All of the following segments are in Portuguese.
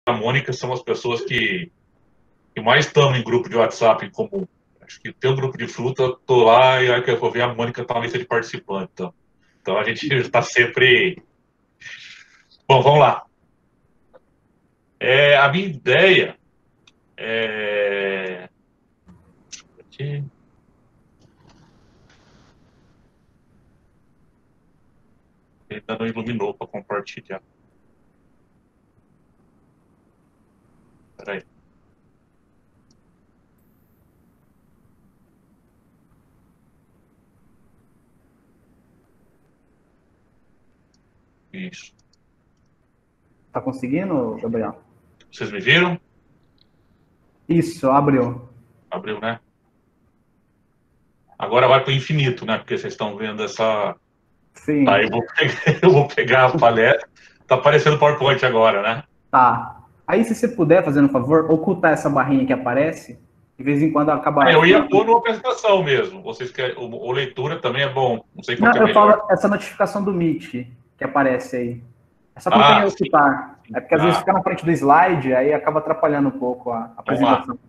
a Mônica são as pessoas que mais estão em grupo de WhatsApp em comum. Acho que tem um grupo de fruta, tô lá e aí que eu vou ver a Mônica tá na lista de participantes. Então a gente está sempre... Bom, vamos lá. A minha ideia é... Aqui. Ainda não iluminou para compartilhar. Espera aí. Isso. Tá conseguindo, Gabriel? Vocês me viram? Isso, abriu. Abriu, né? Agora vai para o infinito, né? Porque vocês estão vendo essa... Tá, Sim. eu vou pegar a palestra. Tá aparecendo o PowerPoint agora, né? Tá. Aí, se você puder, fazendo um favor, ocultar essa barrinha que aparece, de vez em quando acaba Eu ia ficando... pôr numa apresentação mesmo. Vocês querem... O leitura também é bom. Não sei qual Não, que é eu melhor. falo essa notificação do Meet que aparece aí. É só clicar em Ah, sim. ocultar. É porque às vezes Ah, fica na frente do slide, aí acaba atrapalhando um pouco a vamos lá. apresentação.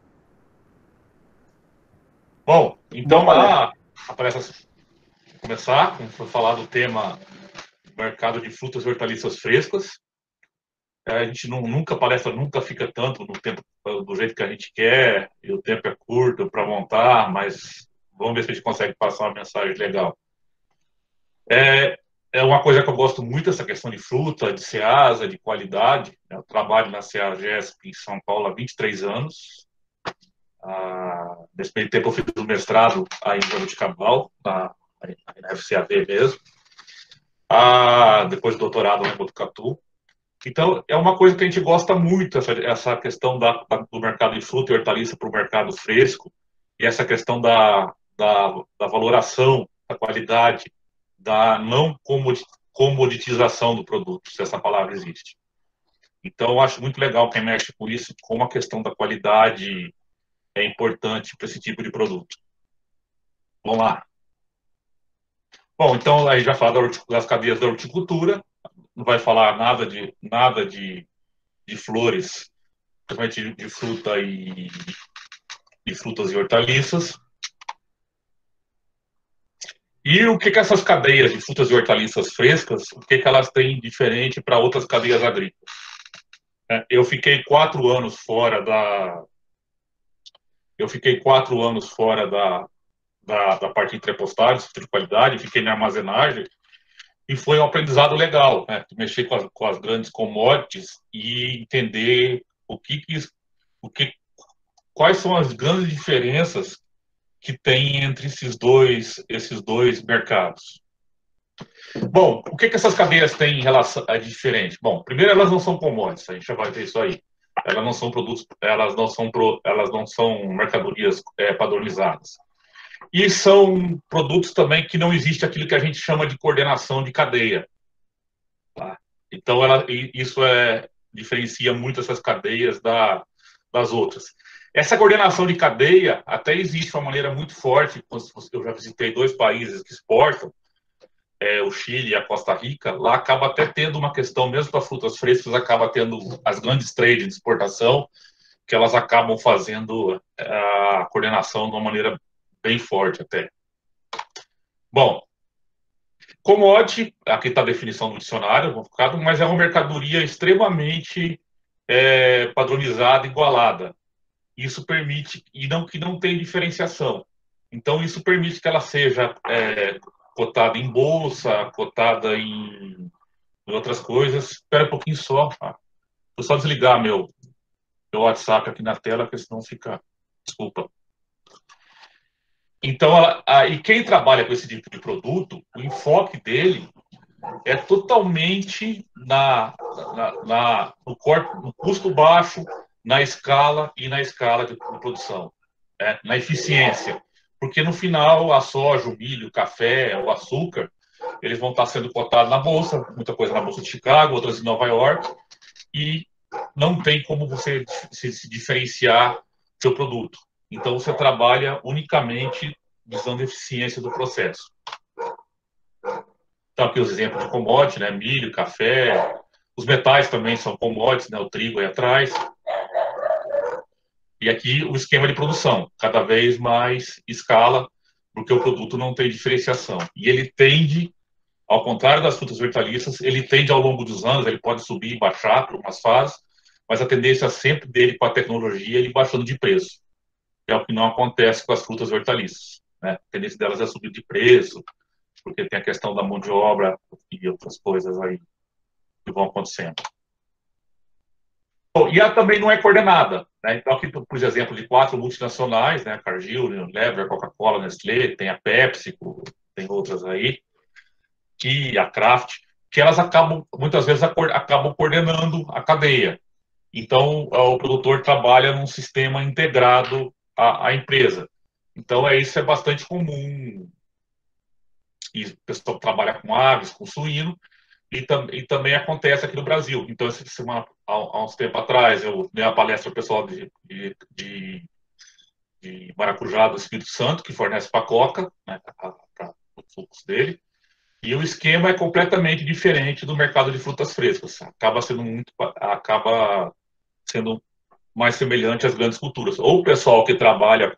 Bom, Boa então palestra. a palestra começar. Vamos falar do tema mercado de frutas e hortaliças frescas. A gente nunca, a palestra nunca fica tanto no tempo do jeito que a gente quer, e o tempo é curto para montar, mas vamos ver se a gente consegue passar uma mensagem legal. É uma coisa que eu gosto muito, essa questão de fruta, de Ceasa, de qualidade. Eu trabalho na Ceagesp em São Paulo há 23 anos. Nesse meio tempo eu fiz o mestrado aí em Jabuticabal, na FCAV mesmo. Depois do doutorado em Botucatu. Então, é uma coisa que a gente gosta muito, essa questão do mercado de fruta e hortaliça para o mercado fresco, e essa questão da valoração, da qualidade, da não comoditização do produto, se essa palavra existe. Então, eu acho muito legal quem mexe com isso, como a questão da qualidade é importante para esse tipo de produto. Vamos lá. Bom, então, aí já fala das cadeias da horticultura, não vai falar nada de flores, principalmente de fruta e frutas e hortaliças. E o que essas cadeias de frutas e hortaliças frescas, o que elas têm diferente para outras cadeias agrícolas? Eu fiquei 4 anos fora da parte de entrepostagens, de qualidade, fiquei na armazenagem, e foi um aprendizado legal, né? Mexer com as grandes commodities e entender quais são as grandes diferenças que tem entre esses dois mercados. Bom, o que essas cadeias têm em relação a diferente? Bom, primeiro, elas não são commodities, a gente já vai ver isso aí. Elas não são produtos, elas não são mercadorias padronizadas. E são produtos também que não existe aquilo que a gente chama de coordenação de cadeia. Tá? Então, isso diferencia muito essas cadeias das outras. Essa coordenação de cadeia até existe de uma maneira muito forte. Eu já visitei 2 países que exportam, o Chile e a Costa Rica. Lá acaba até tendo uma questão, mesmo para frutas frescas, acaba tendo as grandes trades de exportação, que elas acabam fazendo a coordenação de uma maneira bem forte até. Bom, commodity, aqui está a definição do dicionário, mas é uma mercadoria extremamente padronizada, igualada. Isso permite, que não tem diferenciação. Então, isso permite que ela seja cotada em bolsa, cotada em outras coisas. Espera um pouquinho só. Vou só desligar meu WhatsApp aqui na tela, porque senão fica... Desculpa. Então, e quem trabalha com esse tipo de produto, o enfoque dele é totalmente no custo baixo, na escala de produção, na eficiência. Porque no final, a soja, o milho, o café, o açúcar, eles vão estar sendo cotados na bolsa, muita coisa na bolsa de Chicago, outras em Nova York, e não tem como você se diferenciar seu produto. Então, você trabalha unicamente visando a eficiência do processo. Então, aqui os exemplos de commodity, né? Milho, café, Os metais também são commodities, né? O trigo aí atrás. E aqui o esquema de produção, cada vez mais escala, porque o produto não tem diferenciação. E ele tende, ao contrário das frutas e hortaliças, ele tende ao longo dos anos, ele pode subir e baixar por umas fases, mas a tendência sempre dele com a tecnologia é ele baixando de preço. É o que não acontece com as frutas e hortaliças, né? A tendência delas é subir de preço, porque tem a questão da mão de obra e outras coisas aí que vão acontecendo. Bom, e ela também não é coordenada, né? Então, aqui, por exemplo, de 4 multinacionais, né? Cargill, Unilever, Coca-Cola, Nestlé, tem a PepsiCo, tem outras aí, que a Kraft, que elas acabam, muitas vezes, acabam coordenando a cadeia. Então, o produtor trabalha num sistema integrado à empresa. Então, isso é bastante comum. E o pessoal trabalha com aves, com suíno, e também acontece aqui no Brasil. Então, essa semana, há uns tempos atrás, eu dei uma palestra ao pessoal de Maracujá do Espírito Santo, que fornece para a Coca, né, para os sucos dele. E o esquema é completamente diferente do mercado de frutas frescas. Acaba sendo mais semelhante às grandes culturas. Ou o pessoal que trabalha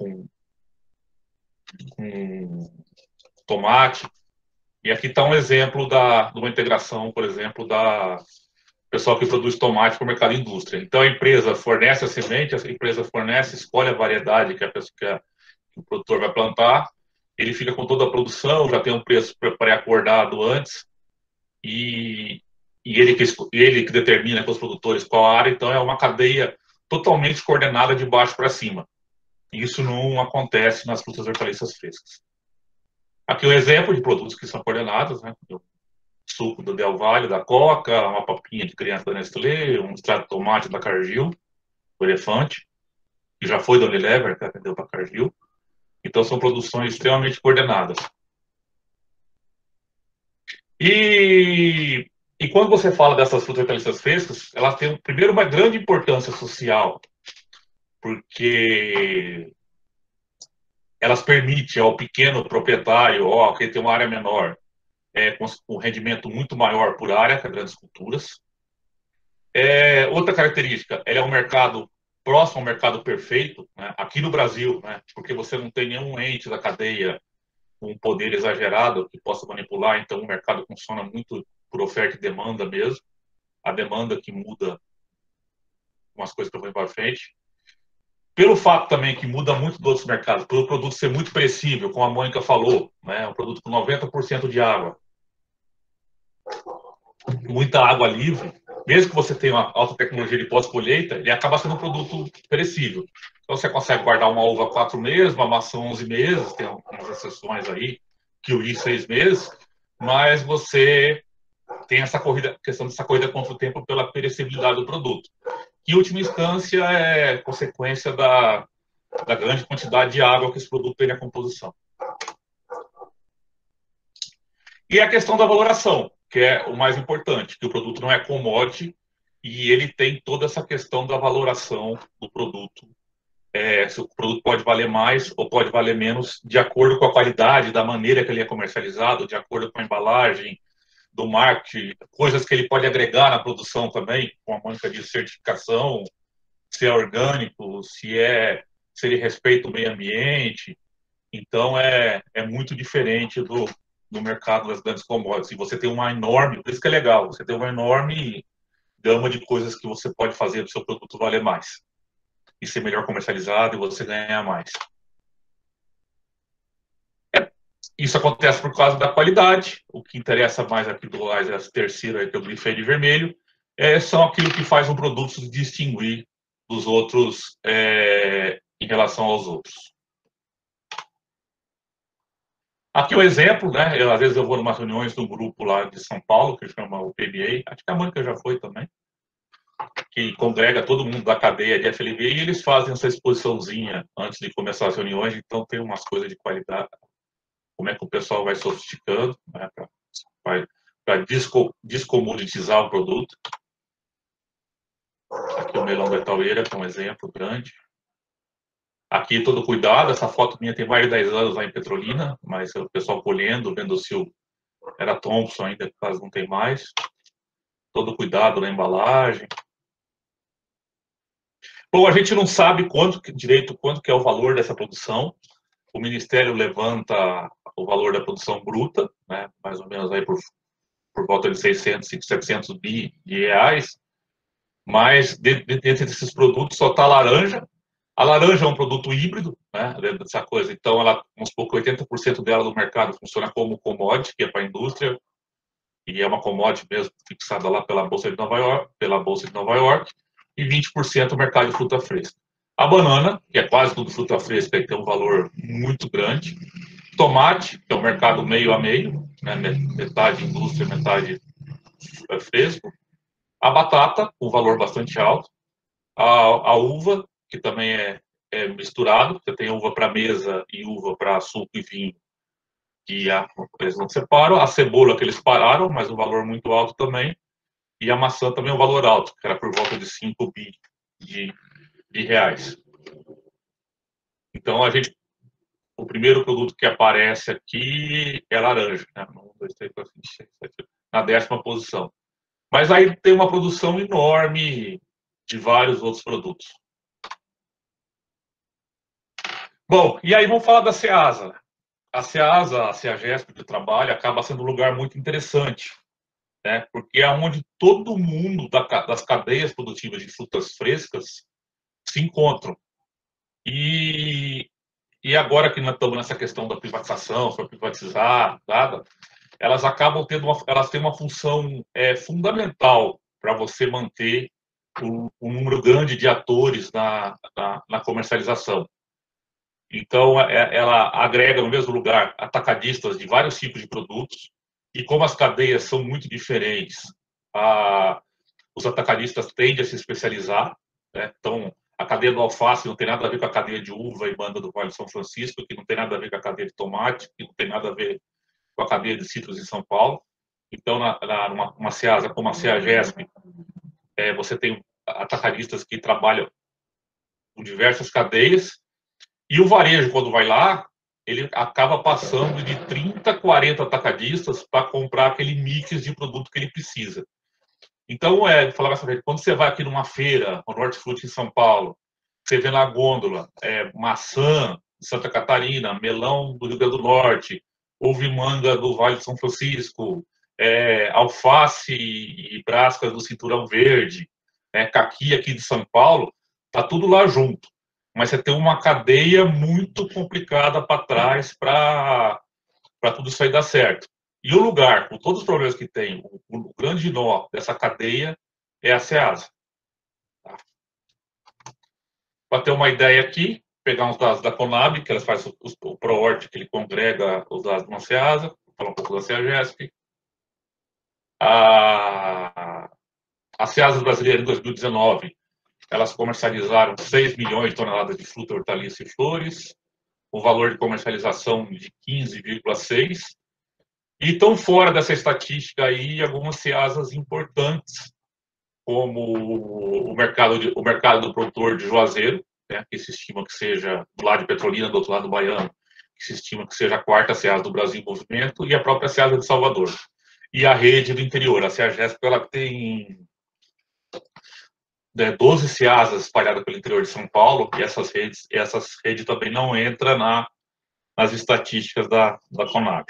com tomate. E aqui está um exemplo de uma integração, por exemplo, da pessoal que produz tomate para o mercado indústria. Então, a empresa fornece a semente, a empresa fornece, escolhe a variedade que o produtor vai plantar, ele fica com toda a produção, já tem um preço pré-acordado antes, e ele que determina com os produtores qual a área, então é uma cadeia totalmente coordenada de baixo para cima. Isso não acontece nas frutas e hortaliças frescas. Aqui um exemplo de produtos que são coordenados, né? O suco do Del Valle, da Coca, uma papinha de criança da Nestlé, um extrato de tomate da Cargill, o Elefante, que já foi da Unilever, que vendeu para a Cargill. Então, são produções extremamente coordenadas. E quando você fala dessas frutas e hortaliças frescas, elas têm, primeiro, uma grande importância social, porque elas permitem ao pequeno proprietário, que tem uma área menor, com um rendimento muito maior por área que as grandes culturas. Outra característica, ela é um mercado próximo ao mercado perfeito, né? Aqui no Brasil, né? Porque você não tem nenhum ente da cadeia com um poder exagerado que possa manipular, então o mercado funciona muito por oferta e demanda mesmo. A demanda que muda umas coisas que eu vou para frente. Pelo fato também que muda muito dos outros mercados, pelo produto ser muito perecível, como a Mônica falou, né? Um produto com 90% de água, muita água livre, mesmo que você tenha uma alta tecnologia de pós-colheita, ele acaba sendo um produto perecível. Então, você consegue guardar uma uva 4 meses, uma maçã 11 meses, tem algumas exceções aí, kiwi 6 meses, mas você tem essa questão dessa corrida contra o tempo pela perecibilidade do produto. Que, em última instância, é consequência da grande quantidade de água que esse produto tem na composição. E a questão da valoração, que é o mais importante, que o produto não é commodity e ele tem toda essa questão da valoração do produto. Se o produto pode valer mais ou pode valer menos, de acordo com a qualidade, da maneira que ele é comercializado, de acordo com a embalagem, do marketing, coisas que ele pode agregar na produção também, com a Mônica de certificação, se é orgânico, se ele respeita o meio ambiente. Então, é muito diferente do mercado das grandes commodities. E você tem uma enorme, por isso que é legal, você tem uma enorme gama de coisas que você pode fazer para o seu produto valer mais e ser melhor comercializado e você ganhar mais. Isso acontece por causa da qualidade. O que interessa mais aqui do terceiro aí que eu grifei de vermelho são aquilo que faz um produto se distinguir dos outros em relação aos outros. Aqui o exemplo, né? Às vezes eu vou em umas reuniões do grupo lá de São Paulo, que chama o PBA, acho que a Mônica já foi também, que congrega todo mundo da cadeia de FLV e eles fazem essa exposiçãozinha antes de começar as reuniões, então tem umas coisas de qualidade, como é que o pessoal vai sofisticando, né, para descomoditizar o produto. Aqui o melão da Itaueira, que é um exemplo grande. Aqui todo cuidado, essa foto minha tem mais de 10 anos lá em Petrolina, mas o pessoal colhendo, vendo se era Thompson ainda, que quase não tem mais. todo cuidado na embalagem. Bom, a gente não sabe direito quanto que é o valor dessa produção. O Ministério levanta o valor da produção bruta, né, mais ou menos aí por volta de 600, 700 bi de reais, mas dentro desses produtos só está a laranja. A laranja é um produto híbrido, né, dentro dessa coisa, então ela, vamos supor que 80% dela no mercado funciona como commodity, que é para a indústria, e é uma commodity mesmo fixada lá pela Bolsa de Nova York, e 20% o mercado de fruta fresca. A banana, que é quase tudo fruta fresca e tem um valor muito grande. Tomate, que é um mercado meio a meio, né, metade indústria, metade fresco. A batata, com um valor bastante alto. A uva, que também é misturado, você tem uva para mesa e uva para suco e vinho, que eles não separam. A cebola, que eles pararam, mas um valor muito alto também. E a maçã também é um valor alto, que era por volta de 5 bi de reais. Então, o primeiro produto que aparece aqui é laranja, né? 1, 2, 3, 4, 5, 6, 7, na 10ª posição. Mas aí tem uma produção enorme de vários outros produtos. Bom, e aí vamos falar da Ceasa. A Ceasa, a Ceagesp de trabalho, acaba sendo um lugar muito interessante, né? Porque é onde todo mundo das cadeias produtivas de frutas frescas se encontram. E agora que nós estamos nessa questão da privatização, para privatizar, nada, elas acabam elas têm uma função fundamental para você manter um número grande de atores na comercialização. Então, ela agrega no mesmo lugar atacadistas de vários tipos de produtos, e como as cadeias são muito diferentes, os atacadistas tendem a se especializar, né? Então, a cadeia do alface não tem nada a ver com a cadeia de uva e banda do Vale de São Francisco, que não tem nada a ver com a cadeia de tomate, que não tem nada a ver com a cadeia de citros em São Paulo. Então, numa Ceasa como a Ceagesp, você tem atacadistas que trabalham com diversas cadeias, e o varejo, quando vai lá, ele acaba passando de 30, 40 atacadistas para comprar aquele mix de produto que ele precisa. Então, falar essa vez, quando você vai aqui numa feira, no Hortifruti em São Paulo, você vê na gôndola maçã de Santa Catarina, melão do Rio Grande do Norte, couve-manga do Vale de São Francisco, alface e brascas do Cinturão Verde, caqui aqui de São Paulo, tá tudo lá junto. Mas você tem uma cadeia muito complicada para trás para tudo isso aí dar certo. E o lugar, com todos os problemas que tem, o grande nó dessa cadeia é a Ceasa. Tá? Para ter uma ideia aqui, pegar uns dados da Conab, que elas fazem o ProHort, que ele congrega os dados de uma Ceasa, vou falar um pouco da Ceagesp. As Ceasas brasileiras, em 2019, elas comercializaram 6 milhões de toneladas de fruta, hortaliça e flores, o valor de comercialização de 15,6. E estão fora dessa estatística aí algumas Ceasas importantes, como o mercado do produtor de Juazeiro, né, que se estima que seja, do lado de Petrolina, do outro lado do Baiano, que se estima que seja a 4ª Ceasa do Brasil em movimento, e a própria Ceasa de Salvador. E a rede do interior, a Ceagesp, ela tem 12 Ceasas espalhadas pelo interior de São Paulo, e essas redes também não entram nas estatísticas da Conab.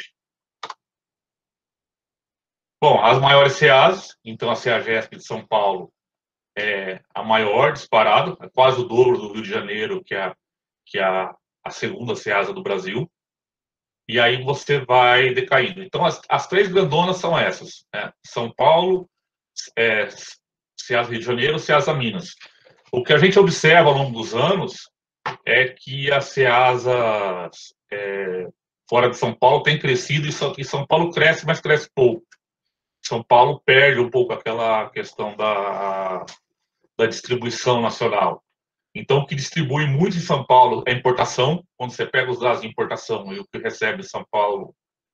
Bom, as maiores Ceasas, então a Ceagesp de São Paulo é a maior disparado, é quase o dobro do Rio de Janeiro, que é a segunda Ceasa do Brasil. E aí você vai decaindo. Então, as três grandonas são essas, né? São Paulo, Ceasa Rio de Janeiro, Ceasa Minas. O que a gente observa ao longo dos anos é que as Ceasas fora de São Paulo têm crescido, e São Paulo cresce, mas cresce pouco. São Paulo perde um pouco aquela questão da distribuição nacional. Então, o que distribui muito em São Paulo é importação. Quando você pega os dados de importação e o que recebe em São Paulo,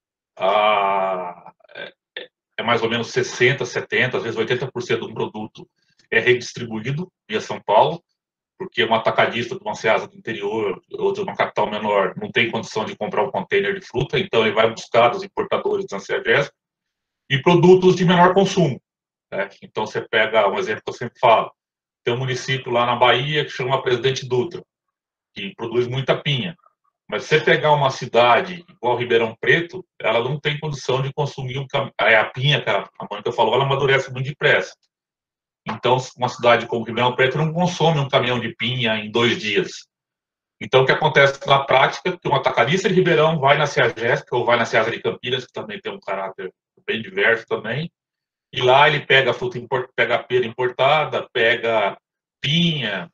é mais ou menos 60%, 70%, às vezes 80% do produto é redistribuído via São Paulo, porque um atacadista de uma Ceasa do interior ou de uma capital menor não tem condição de comprar um container de fruta, então ele vai buscar os importadores da Ceagesp e produtos de menor consumo. né? Então, você pega um exemplo que eu sempre falo. Tem um município lá na Bahia que chama Presidente Dutra, que produz muita pinha. Mas se você pegar uma cidade igual Ribeirão Preto, ela não tem condição de consumir a pinha, que a Mônica falou, ela amadurece muito depressa. Então, uma cidade como Ribeirão Preto não consome um caminhão de pinha em 2 dias. Então, o que acontece na prática é que um atacadista de Ribeirão vai na Ceagesp ou vai na Ceasa de Campinas, que também tem um caráter bem diverso também, e lá ele pega a fruta, pega a pera importada, pega pinha,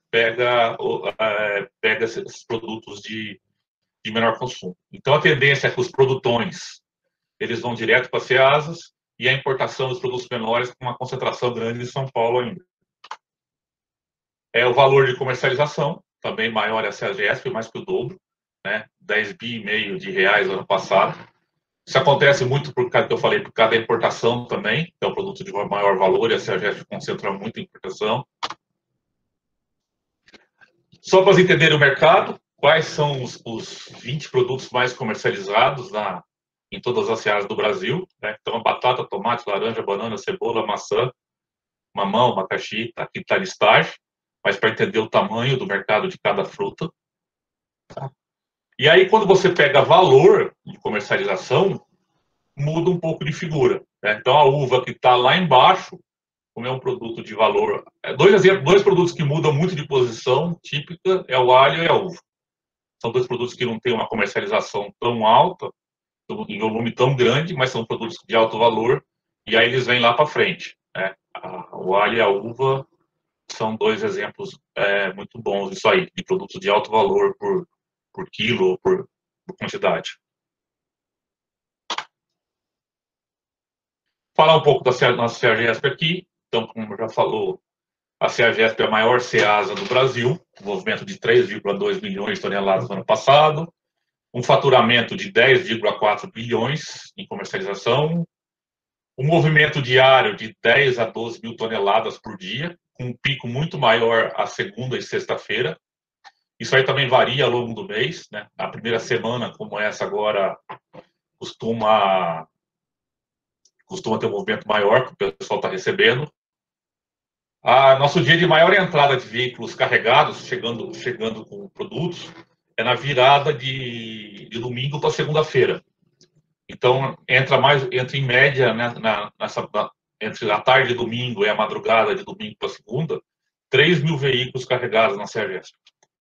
pega esses produtos de menor consumo. Então, a tendência é que os produtões eles vão direto para as Ceasas e a importação dos produtos menores com uma concentração grande em São Paulo ainda. O valor de comercialização, também maior é a Ceagesp, mais que o dobro, né? 10,5 bi de reais ano passado. Isso acontece muito por causa que eu falei, por causa da importação também, que é um produto de maior valor e a Ceagesp concentra muito em importação. Só para vocês entenderem o mercado, quais são os 20 produtos mais comercializados em todas as Ceasas do Brasil, né? Então, batata, tomate, laranja, banana, cebola, maçã, mamão, abacaxi, aqui está a listagem, mas para entender o tamanho do mercado de cada fruta. Tá? E aí, quando você pega valor de comercialização, muda um pouco de figura, né? Então, a uva que está lá embaixo, como é um produto de valor... Dois produtos que mudam muito de posição típica é o alho e a uva. São 2 produtos que não têm uma comercialização tão alta, em volume tão grande, mas são produtos de alto valor, e aí eles vêm lá para frente, né? O alho e a uva são 2 exemplos muito bons disso aí, de produtos de alto valor por quilo ou por quantidade. Falar um pouco da Ceagesp aqui. Então, como já falou, a Ceagesp é a maior Ceasa do Brasil, um movimento de 3,2 milhões de toneladas no ano passado, um faturamento de 10,4 bilhões em comercialização, um movimento diário de 10 a 12 mil toneladas por dia, com um pico muito maior a segunda e sexta-feira. Isso aí também varia ao longo do mês, né? A primeira semana, como essa agora, costuma ter um movimento maior que o pessoal está recebendo. Nosso dia de maior entrada de veículos carregados, chegando com produtos, é na virada de domingo para segunda-feira. Então, entra em média, né, entre a tarde de domingo e a madrugada de domingo para segunda, 3 mil veículos carregados na Ceagesp.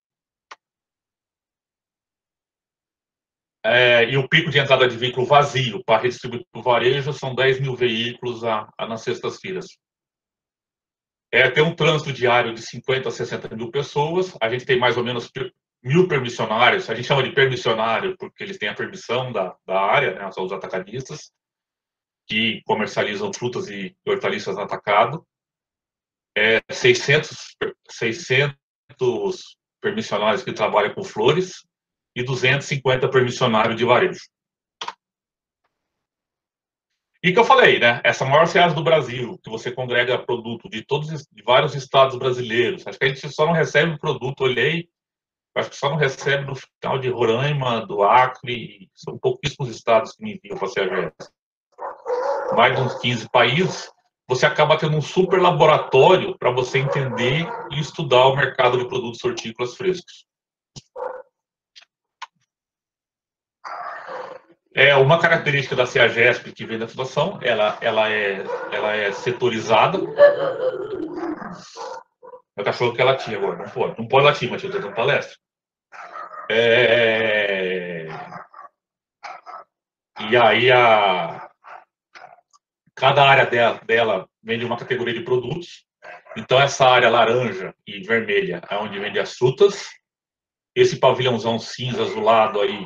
E o pico de entrada de veículo vazio para redistribuir para o varejo são 10 mil veículos nas sextas-feiras. Tem um trânsito diário de 50 a 60 mil pessoas. A gente tem mais ou menos 1.000 permissionários. A gente chama de permissionário porque eles têm a permissão da área, né? São os atacadistas, que comercializam frutas e hortaliças no atacado. 600 permissionários que trabalham com flores e 250 permissionários de varejo. E que eu falei, né? Essa maior Ceasa do Brasil, que você congrega produto de vários estados brasileiros. Acho que a gente só não recebe o produto, acho que só não recebe no final de Roraima, do Acre, são pouquíssimos estados que me enviam para a Ceagesp. Mais de uns 15 países, você acaba tendo um super laboratório para você entender e estudar o mercado de produtos hortícolas frescos. Uma característica da Ceagesp que vem da situação, ela é setorizada. Meu cachorro quer latir agora, não pode latir, Matheus, eu estou dando palestra. E aí, cada área dela vende uma categoria de produtos. Então, essa área laranja e vermelha é onde vende as frutas. Esse pavilhãozão cinza azulado aí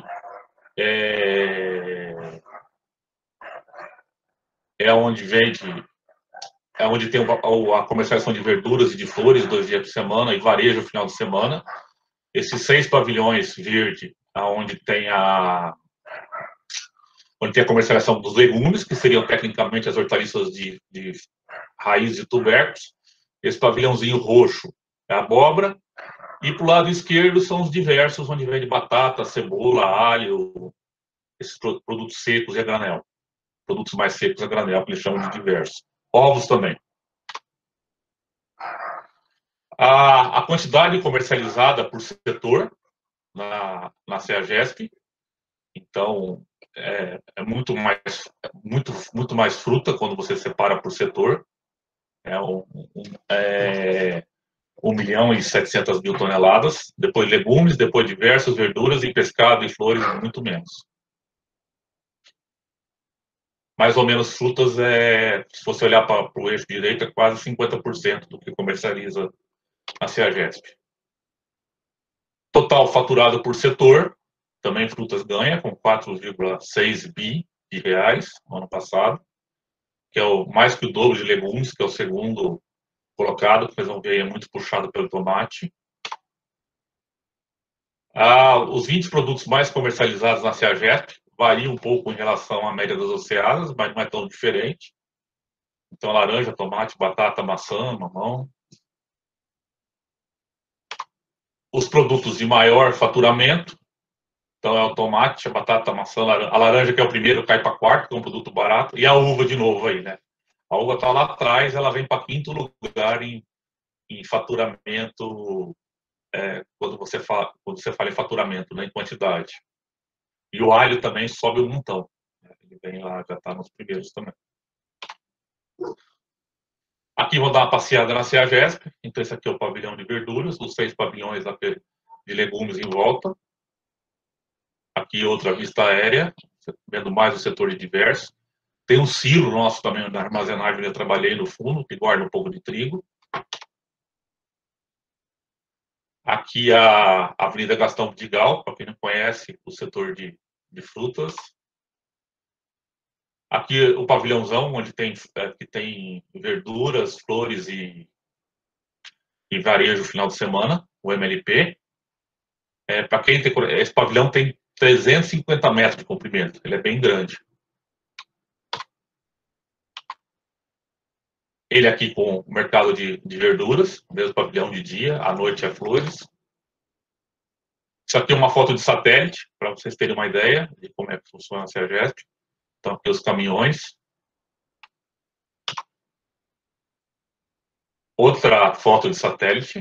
onde tem a comercialização de verduras e de flores 2 dias por semana e varejo no final de semana. Esses 6 pavilhões verde, onde tem a comercialização dos legumes, que seriam tecnicamente as hortaliças de raiz e tubérculos. Esse pavilhãozinho roxo é a abóbora. E para o lado esquerdo são os diversos, onde vende batata, cebola, alho, esses produtos secos e a granel. Produtos mais secos a granel, que eles chamam de diversos. Ovos também. A quantidade comercializada por setor na CEAGESP, então é muito mais fruta quando você separa por setor. É 1.700.000 toneladas, depois legumes, depois diversas verduras e pescado e flores, muito menos. Mais ou menos frutas, se você olhar para o eixo direito, é quase 50% do que comercializa a CEAGESP. Total faturado por setor, também frutas ganha, com 4,6 bi de reais no ano passado, que é mais que o dobro de legumes, que é o segundo colocado, que vocês vão ver, é muito puxado pelo tomate. Os 20 produtos mais comercializados na CEAGESP variam um pouco em relação à média das oceanas, mas não é tão diferente. Então, laranja, tomate, batata, maçã, mamão. Os produtos de maior faturamento, então é o tomate, a batata, a maçã, a laranja, que é o primeiro, cai para quarto, que é um produto barato, e a uva de novo aí, né? A uva está lá atrás, ela vem para quinto lugar em faturamento, quando você fala em faturamento, né, em quantidade. E o alho também sobe um montão. Ele vem lá, já está nos primeiros também. Aqui vou dar uma passeada na CEAGESP. Então, esse aqui é o pavilhão de verduras, os 6 pavilhões de legumes em volta. Aqui outra vista aérea, vendo mais o setor de diversos. Tem um silo nosso também na armazenagem onde eu trabalhei no fundo, que guarda um pouco de trigo. Aqui a Avenida Gastão Vidigal, para quem não conhece, o setor de frutas. Aqui o pavilhãozão, onde que tem verduras, flores e varejo final de semana, o MLP. Para quem tem, esse pavilhão tem 350 metros de comprimento, ele é bem grande. Ele aqui com o mercado de verduras, mesmo pavilhão de dia, à noite é flores. Isso aqui é uma foto de satélite, para vocês terem uma ideia de como é que funciona a CEAGESP. Então, aqui os caminhões. Outra foto de satélite.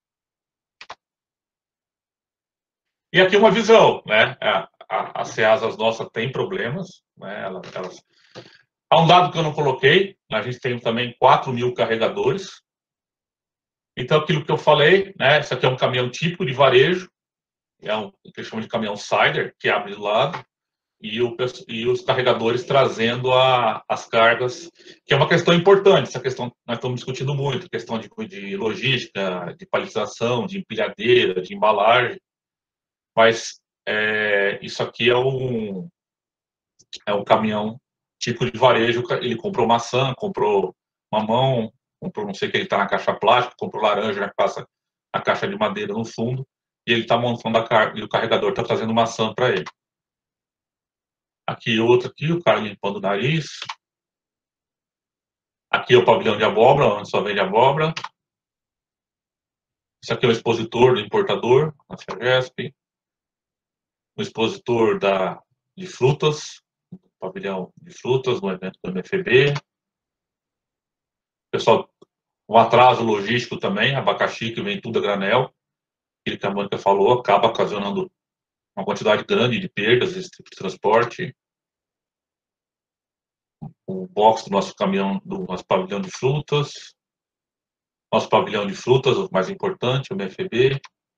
E aqui uma visão, né? As CEASAs nossas têm problemas, né? Há um dado que eu não coloquei, a gente tem também 4.000 carregadores. Então, aquilo que eu falei, né? Isso aqui é um caminhão típico de varejo, é o que eles chamam de caminhão Sider, que abre do lado, e os carregadores trazendo as cargas, que é uma questão importante. Essa questão nós estamos discutindo muito, questão de logística, de palização, de empilhadeira, de embalagem, mas isso aqui é um caminhão tipo de varejo. Ele comprou maçã, comprou mamão, comprou não sei o que, ele está na caixa plástica, comprou laranja, que passa a caixa de madeira no fundo, e ele está montando a carga, e o carregador está trazendo maçã para ele. Aqui outro aqui, o cara limpando o nariz. Aqui é o pavilhão de abóbora, onde só vende abóbora. Isso aqui é o expositor do importador, na CEAGESP. O expositor de frutas, pavilhão de frutas, no evento do MFB. Pessoal, um atraso logístico também, abacaxi que vem tudo a granel. Aquilo que a Mônica falou, acaba ocasionando uma quantidade grande de perdas desse tipo de transporte. O box do nosso caminhão, do nosso pavilhão de frutas. Nosso pavilhão de frutas, o mais importante, o MFB.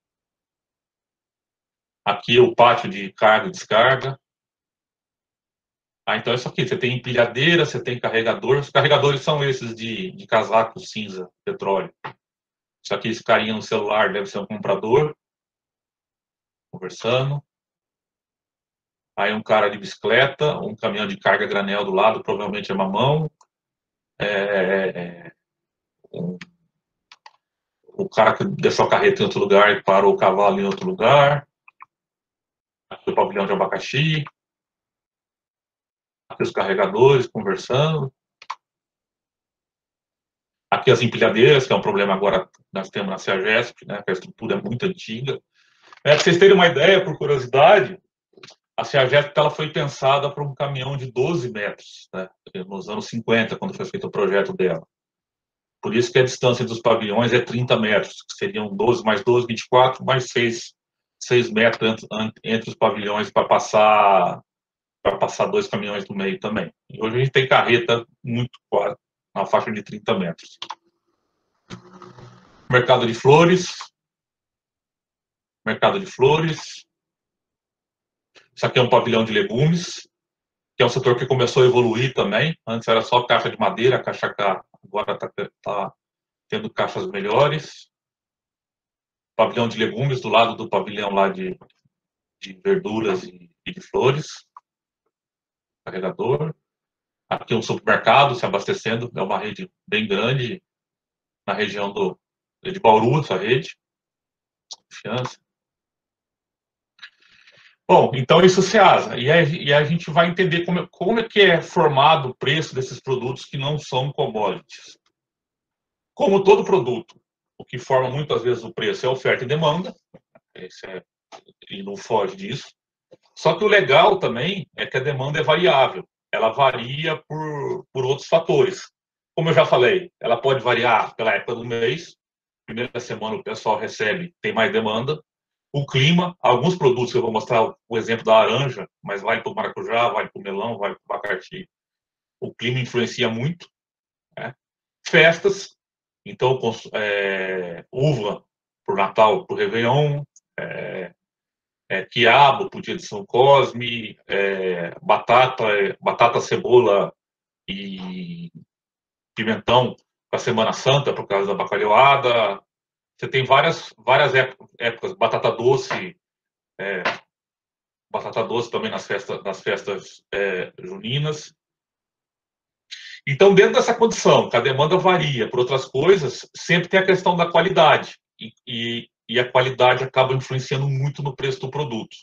Aqui o pátio de carga e descarga. Então, isso aqui, você tem empilhadeira, você tem carregador. Os carregadores são esses de casaco cinza, petróleo. Isso aqui, esse carinha no celular deve ser um comprador, conversando. Aí um cara de bicicleta, um caminhão de carga granel do lado, provavelmente é mamão. O cara que deixou a carreta em outro lugar e parou o cavalo em outro lugar. Aqui o pavilhão de abacaxi. Aqui os carregadores conversando. Aqui as empilhadeiras, que é um problema agora que nós temos na CEAGESP, né, que a estrutura é muito antiga. Para vocês terem uma ideia, por curiosidade, a CEAGESP ela foi pensada para um caminhão de 12 metros, né, nos anos 50, quando foi feito o projeto dela. Por isso que a distância dos pavilhões é 30 metros, que seriam 12 mais 12, 24, mais 6 metros entre os pavilhões para passar 2 caminhões no meio também. E hoje a gente tem carreta muito quase na faixa de 30 metros. Mercado de flores. Mercado de flores. Isso aqui é um pavilhão de legumes, que é um setor que começou a evoluir também. Antes era só caixa de madeira, caixa K, agora está tendo caixas melhores. Pavilhão de legumes do lado do pavilhão lá de verduras e de flores. Carregador. Aqui um supermercado se abastecendo, é uma rede bem grande na região de Bauru, essa rede. Confiança. Bom, então isso se asa. E a gente vai entender como é que é formado o preço desses produtos que não são commodities. Como todo produto, o que forma muitas vezes o preço é oferta e demanda. E não foge disso. Só que o legal também é que a demanda é variável. Ela varia por outros fatores. Como eu já falei, ela pode variar pela época do mês. Primeira semana o pessoal recebe, tem mais demanda. O clima, alguns produtos, eu vou mostrar o exemplo da laranja, mas vale para o maracujá, vale para o melão, vale para o abacaxi. O clima influencia muito. Né? Festas, então, uva para o Natal, para o Réveillon, quiabo para o dia de São Cosme, batata, cebola e pimentão para a Semana Santa, por causa da bacalhoada. Você tem várias épocas, batata doce também nas festas juninas. Então, dentro dessa condição, que a demanda varia por outras coisas, sempre tem a questão da qualidade. E a qualidade acaba influenciando muito no preço do produto.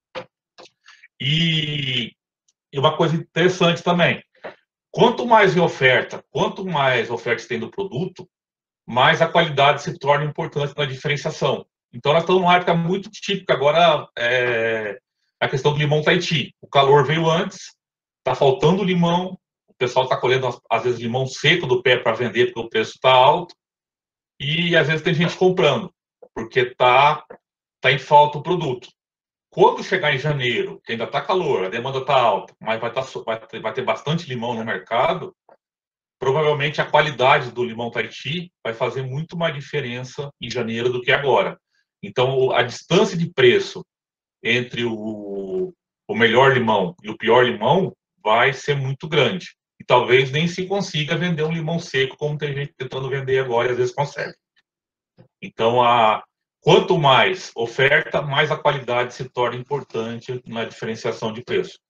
E uma coisa interessante também, quanto mais oferta tem do produto, mais a qualidade se torna importante na diferenciação. Então, nós estamos numa época muito típica agora, a questão do limão Tahiti. O calor veio antes, está faltando limão, o pessoal está colhendo, às vezes, limão seco do pé para vender, porque o preço está alto, e às vezes tem gente comprando, porque está em falta o produto. Quando chegar em janeiro, que ainda está calor, a demanda está alta, mas vai ter bastante limão no mercado, provavelmente a qualidade do limão Tahiti vai fazer muito mais diferença em janeiro do que agora. Então, a distância de preço entre o melhor limão e o pior limão vai ser muito grande. E talvez nem se consiga vender um limão seco, como tem gente tentando vender agora e às vezes consegue. Então, quanto mais oferta, mais a qualidade se torna importante na diferenciação de preço.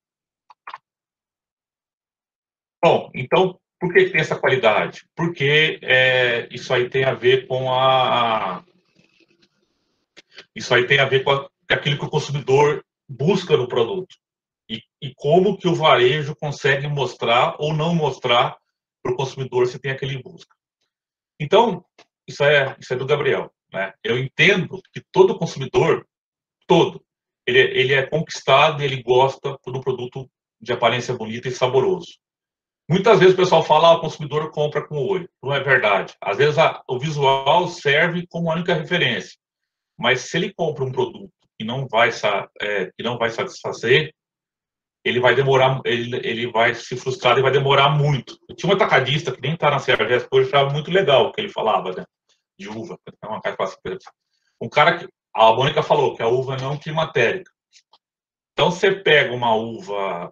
Bom, então, por que tem essa qualidade? Porque isso aí tem a ver com aquilo que o consumidor busca no produto. E como que o varejo consegue mostrar ou não mostrar para o consumidor se tem aquele busca. Então, isso é do Gabriel. Né? Eu entendo que todo consumidor, ele é conquistado e ele gosta do produto de aparência bonita e saboroso. Muitas vezes o pessoal fala, o consumidor compra com o olho. Não é verdade. Às vezes o visual serve como a única referência. Mas se ele compra um produto que não vai satisfazer, ele vai demorar, ele vai se frustrar e vai demorar muito. Eu tinha um atacadista que nem está na Sergesp hoje, achava muito legal o que ele falava, né? De uva. Um cara que a Mônica falou que a uva não é climatérica. Então você pega uma uva,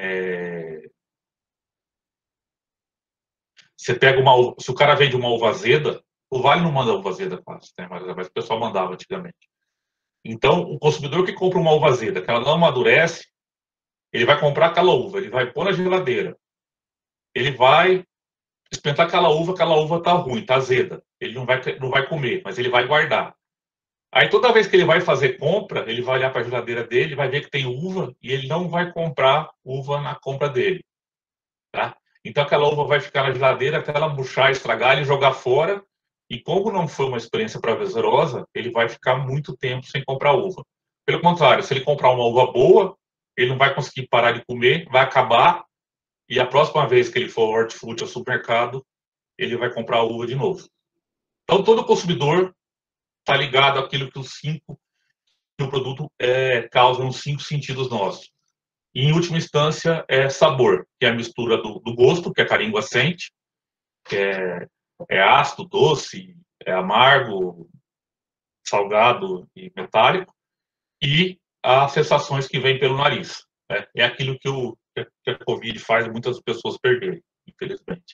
se o cara vende uma uva azeda, o Vale não manda uva azeda quase, né? Mas o pessoal mandava antigamente. Então, o consumidor que compra uma uva azeda, que ela não amadurece, ele vai comprar aquela uva, ele vai pôr na geladeira, ele vai experimentar aquela uva está ruim, está azeda. Ele não vai comer, mas ele vai guardar. Aí toda vez que ele vai fazer compra, ele vai olhar para a geladeira dele, vai ver que tem uva e ele não vai comprar uva na compra dele. Tá? Então aquela uva vai ficar na geladeira até ela murchar, estragar, ele jogar fora. E como não foi uma experiência prazerosa, ele vai ficar muito tempo sem comprar uva. Pelo contrário, se ele comprar uma uva boa, ele não vai conseguir parar de comer, vai acabar. E a próxima vez que ele for ao hortifruti ao supermercado, ele vai comprar a uva de novo. Então, todo consumidor está ligado àquilo que o produto causa nos 5 sentidos nossos. E, em última instância, é sabor, que é a mistura do gosto, que é que a língua sente, que é ácido, doce, é amargo, salgado e metálico, e as sensações que vêm pelo nariz. Né? É aquilo que a Covid faz muitas pessoas perderem, infelizmente.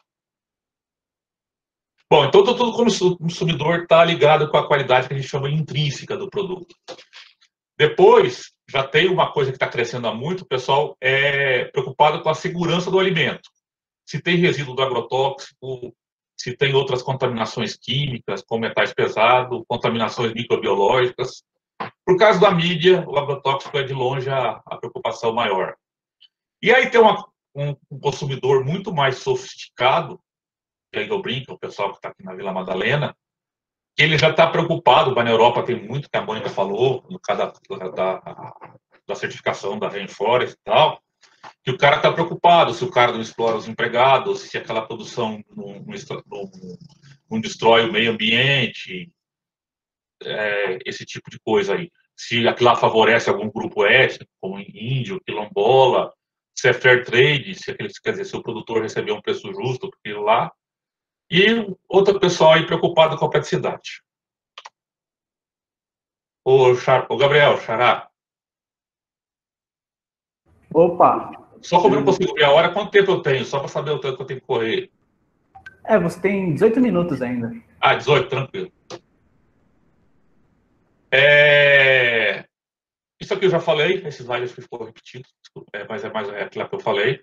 Bom, então todo consumidor está ligado com a qualidade que a gente chama intrínseca do produto. Depois, já tem uma coisa que está crescendo há muito, o pessoal é preocupado com a segurança do alimento. Se tem resíduo do agrotóxico, se tem outras contaminações químicas, como metais pesados, contaminações microbiológicas. Por causa da mídia, o agrotóxico é de longe a preocupação maior. E aí tem um consumidor muito mais sofisticado, que aí eu brinco, o pessoal que está aqui na Vila Madalena, que ele já está preocupado, na Europa tem muito, que a Mônica falou, no caso da certificação da Rainforest e tal, que o cara está preocupado se o cara não explora os empregados, se aquela produção não destrói o meio ambiente, esse tipo de coisa aí. Se aquilo lá favorece algum grupo étnico, como índio, quilombola, se é fair trade, quer dizer, se o produtor recebeu um preço justo por aquilo lá. E outro pessoal aí preocupado com a praticidade. Ô Gabriel, Xará. Opa! Só como eu não consigo ver a hora, quanto tempo eu tenho? Só para saber o tanto que eu tenho que correr. Você tem 18 minutos ainda. 18, tranquilo. Isso aqui eu já falei, esses slides que ficou repetido, mas é mais aquilo que eu falei.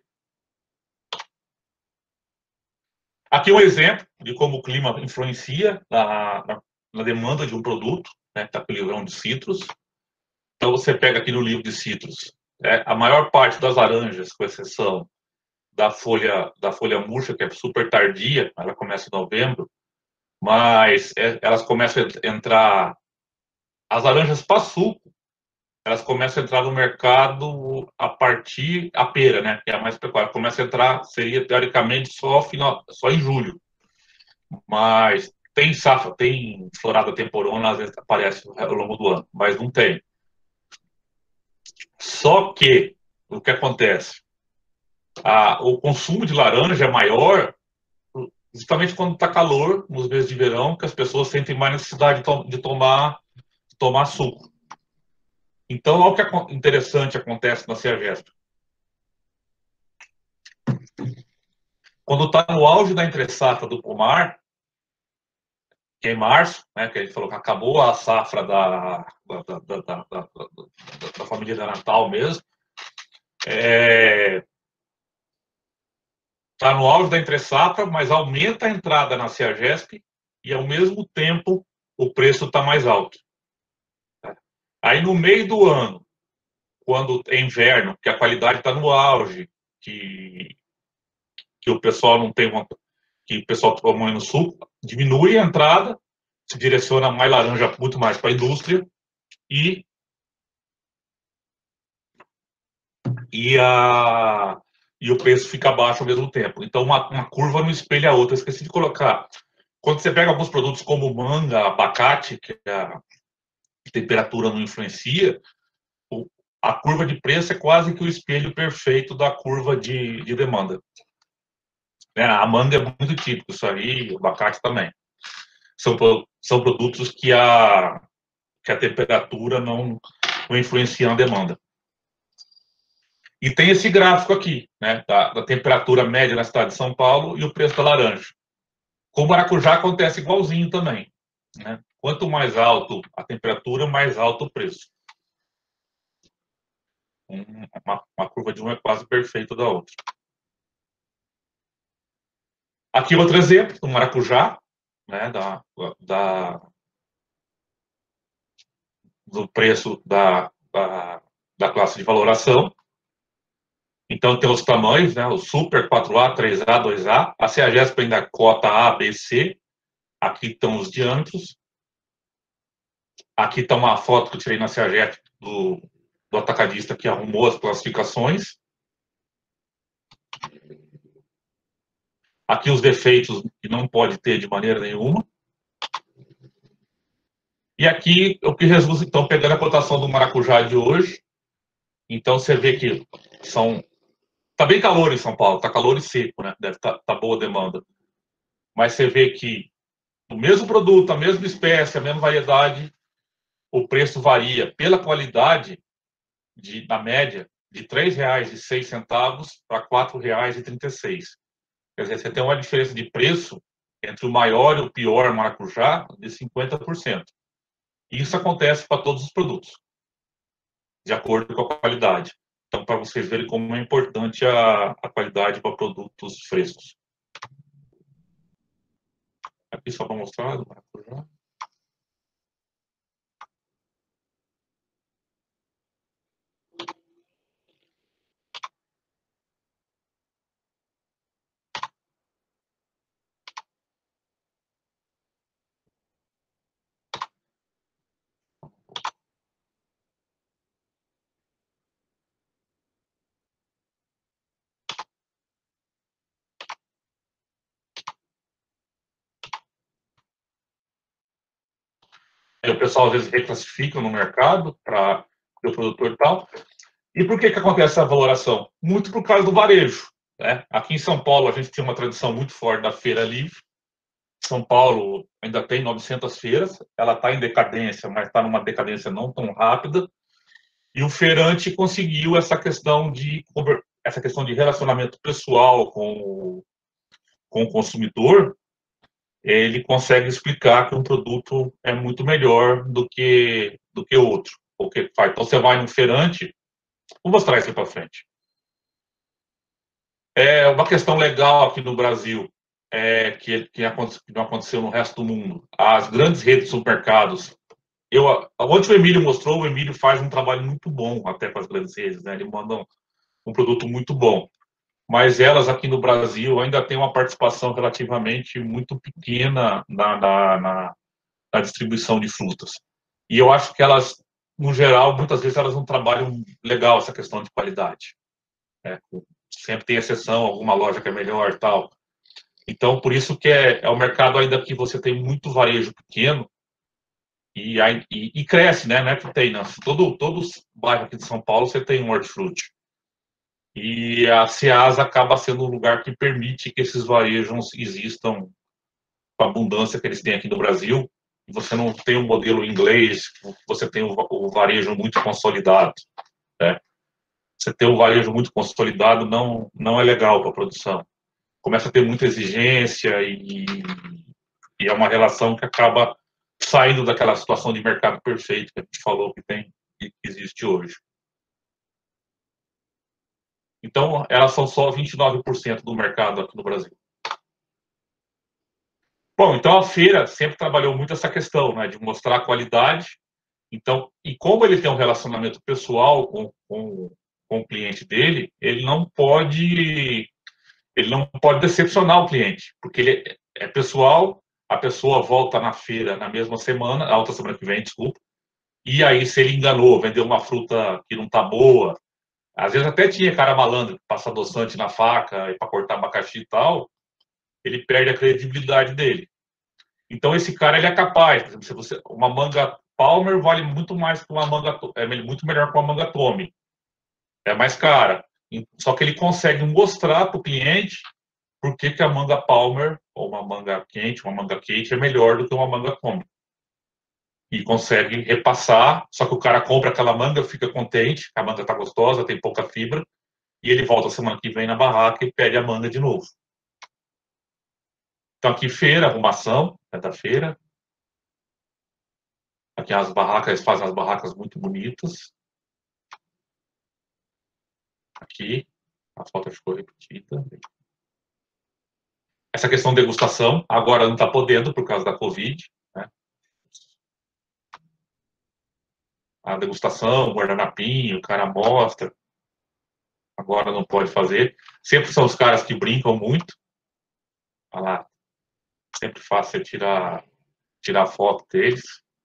Aqui um exemplo de como o clima influencia na demanda de um produto, né, que está com o livrão de citros. Então, você pega aqui no livro de citros, a maior parte das laranjas, com exceção da folha murcha, que é super tardia, ela começa em novembro, mas elas começam a entrar, as laranjas para suco, elas começam a entrar no mercado a partir a pera, né, que é a mais pecuária, começa a entrar, seria teoricamente só em julho, mas tem safra, tem florada temporona, às vezes aparece ao longo do ano, mas não tem. Só que o que acontece? O consumo de laranja é maior justamente quando está calor, nos meses de verão, que as pessoas sentem mais necessidade de tomar suco. Então, olha o que interessante acontece na Ciagesp. Quando está no auge da entre-safra do pomar, que é em março, né, que a gente falou que acabou a safra da família da Natal mesmo, está no auge da entre-safra, mas aumenta a entrada na Ciagesp e, ao mesmo tempo, o preço está mais alto. Aí, no meio do ano, quando é inverno, que a qualidade está no auge, que o pessoal não tem que o pessoal toma no suco, diminui a entrada, se direciona mais laranja, muito mais para a indústria e o preço fica baixo ao mesmo tempo. Então, uma curva não espelha a outra. Esqueci de colocar. Quando você pega alguns produtos como manga, abacate, que a temperatura não influencia, a curva de preço é quase que o espelho perfeito da curva de demanda. A manga é muito típico, isso aí, o abacate também. São produtos que a temperatura não influencia na demanda. E tem esse gráfico aqui, né, da temperatura média na cidade de São Paulo e o preço da laranja. Com o maracujá acontece igualzinho também. Né? Quanto mais alto a temperatura, mais alto o preço. Uma curva de uma é quase perfeita da outra. Aqui outro exemplo do maracujá, né, do preço da classe de valoração. Então, tem os tamanhos, né, o Super 4A, 3A, 2A. A Ciagesp ainda cota A, B, C. Aqui estão os diâmetros. Aqui está uma foto que eu tirei na Ciagesp do atacadista que arrumou as classificações. Aqui os defeitos que não pode ter de maneira nenhuma. E aqui o que resulta, então, pegando a cotação do maracujá de hoje, então você vê que tá bem calor em São Paulo, tá calor e seco, né? Deve tá boa a demanda. Mas você vê que o mesmo produto, a mesma espécie, a mesma variedade, o preço varia pela qualidade, na média, de R$ 3,06 para R$ 4,36. Quer dizer, você tem uma diferença de preço entre o maior e o pior maracujá de 50%. Isso acontece para todos os produtos, de acordo com a qualidade. Então, para vocês verem como é importante a qualidade para produtos frescos. Aqui só para mostrar do maracujá. Aí o pessoal às vezes reclassifica no mercado para o produtor e tal. E por que acontece essa valoração? Muito por causa do varejo, né? Aqui em São Paulo a gente tem uma tradição muito forte da feira livre. São Paulo ainda tem 900 feiras, ela está em decadência, mas está numa decadência não tão rápida. E o feirante conseguiu essa questão de relacionamento pessoal com o consumidor. Ele consegue explicar que um produto é muito melhor do que outro. O que faz. Então você vai num feirante, vou mostrar isso para frente. É uma questão legal aqui no Brasil, que não aconteceu no resto do mundo. As grandes redes de supermercados, onde o Emílio mostrou, o Emílio faz um trabalho muito bom até com as grandes redes, né? Ele manda um produto muito bom. Mas elas aqui no Brasil ainda têm uma participação relativamente muito pequena na distribuição de frutas. E eu acho que elas, no geral, muitas vezes elas não trabalham legal essa questão de qualidade. Né? Sempre tem exceção, alguma loja que é melhor e tal. Então, por isso que é um mercado ainda que você tem muito varejo pequeno e cresce, né? Não é que tem, não. Todos os bairros aqui de São Paulo você tem um hortifruti. E a Ceasa acaba sendo um lugar que permite que esses varejos existam com a abundância que eles têm aqui no Brasil. Você não tem um modelo inglês, você tem o varejo muito consolidado. Né? Você ter o varejo muito consolidado não é legal para a produção. Começa a ter muita exigência e é uma relação que acaba saindo daquela situação de mercado perfeito que a gente falou que existe hoje. Então, elas são só 29% do mercado aqui no Brasil. Bom, então a feira sempre trabalhou muito essa questão, né, de mostrar a qualidade. Então, e como ele tem um relacionamento pessoal com o cliente dele, ele não pode decepcionar o cliente, porque ele é pessoal, a pessoa volta na feira na mesma semana, a outra semana que vem, desculpa, e aí se ele enganou, vendeu uma fruta que não está boa, às vezes até tinha cara malandro, que passa adoçante na faca e para cortar abacaxi e tal, ele perde a credibilidade dele. Então esse cara ele é capaz, por exemplo, se você, uma manga Palmer vale muito mais que uma manga, é muito melhor que uma manga Tommy, é mais cara. Só que ele consegue mostrar para o cliente por que a manga Palmer, ou uma manga quente, uma manga Kate, é melhor do que uma manga Tommy. E consegue repassar, só que o cara compra aquela manga, fica contente, a manga está gostosa, tem pouca fibra, e ele volta semana que vem na barraca e pede a manga de novo. Então aqui feira, arrumação, é da feira. Aqui as barracas, eles fazem as barracas muito bonitas. Aqui, a foto ficou repetida. Essa questão de degustação, agora não está podendo por causa da Covid. Né? A degustação, o guardanapinho, o cara mostra. Agora não pode fazer. Sempre são os caras que brincam muito. Olha lá. Sempre fácil tirar foto deles.